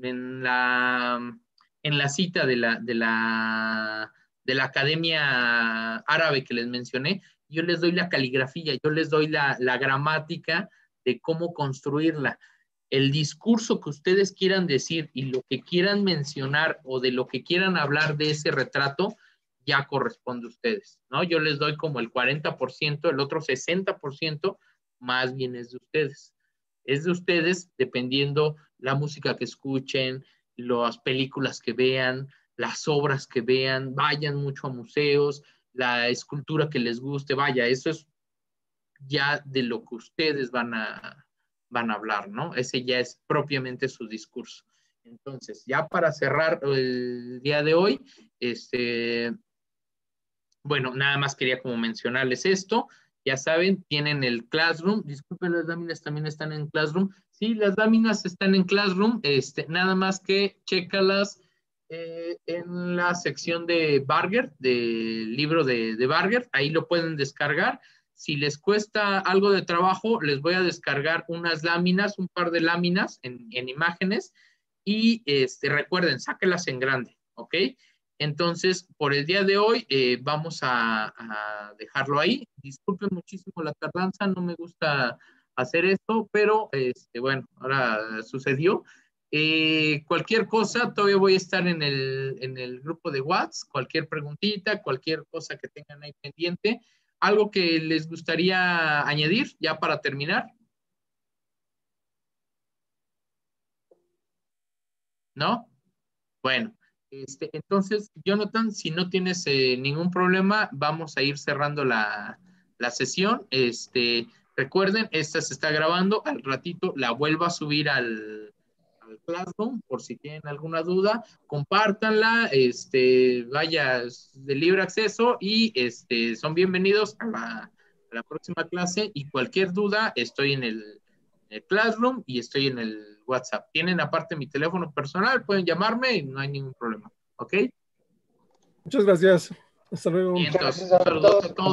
la cita de la Academia Árabe que les mencioné, yo les doy la caligrafía, yo les doy la gramática de cómo construirla. El discurso que ustedes quieran decir y lo que quieran mencionar o de lo que quieran hablar de ese retrato, ya corresponde a ustedes, ¿no? Yo les doy como el 40%, el otro 60% más bien es de ustedes. Es de ustedes dependiendo la música que escuchen, las películas que vean, las obras que vean, vayan mucho a museos, la escultura que les guste, vaya, eso es ya de lo que ustedes van a hablar, ¿no? Ese ya es propiamente su discurso. Entonces, ya para cerrar el día de hoy, bueno, nada más quería como mencionarles esto. Ya saben, tienen el Classroom. Disculpen, las láminas también están en Classroom. Sí, las láminas están en Classroom. Nada más que chécalas en la sección de Barger, del libro de Barger. Ahí lo pueden descargar. Si les cuesta algo de trabajo, les voy a descargar unas láminas, un par de láminas en imágenes. Y recuerden, sáquelas en grande, ¿ok? Entonces, por el día de hoy vamos a dejarlo ahí. Disculpen muchísimo la tardanza, no me gusta hacer esto, pero bueno, ahora sucedió. Cualquier cosa, todavía voy a estar en el grupo de WhatsApp, cualquier preguntita, cualquier cosa que tengan ahí pendiente. ¿Algo que les gustaría añadir ya para terminar? ¿No? Bueno. Entonces, Jonathan, si no tienes ningún problema, vamos a ir cerrando la sesión. Recuerden, esta se está grabando, al ratito la vuelvo a subir al Classroom, por si tienen alguna duda, compártanla, vaya, es de libre acceso y son bienvenidos a la próxima clase y cualquier duda, estoy en el Classroom y estoy en el WhatsApp. Tienen aparte mi teléfono personal, pueden llamarme y no hay ningún problema. ¿Ok? Muchas gracias. Hasta luego. Y entonces, saludos a todos.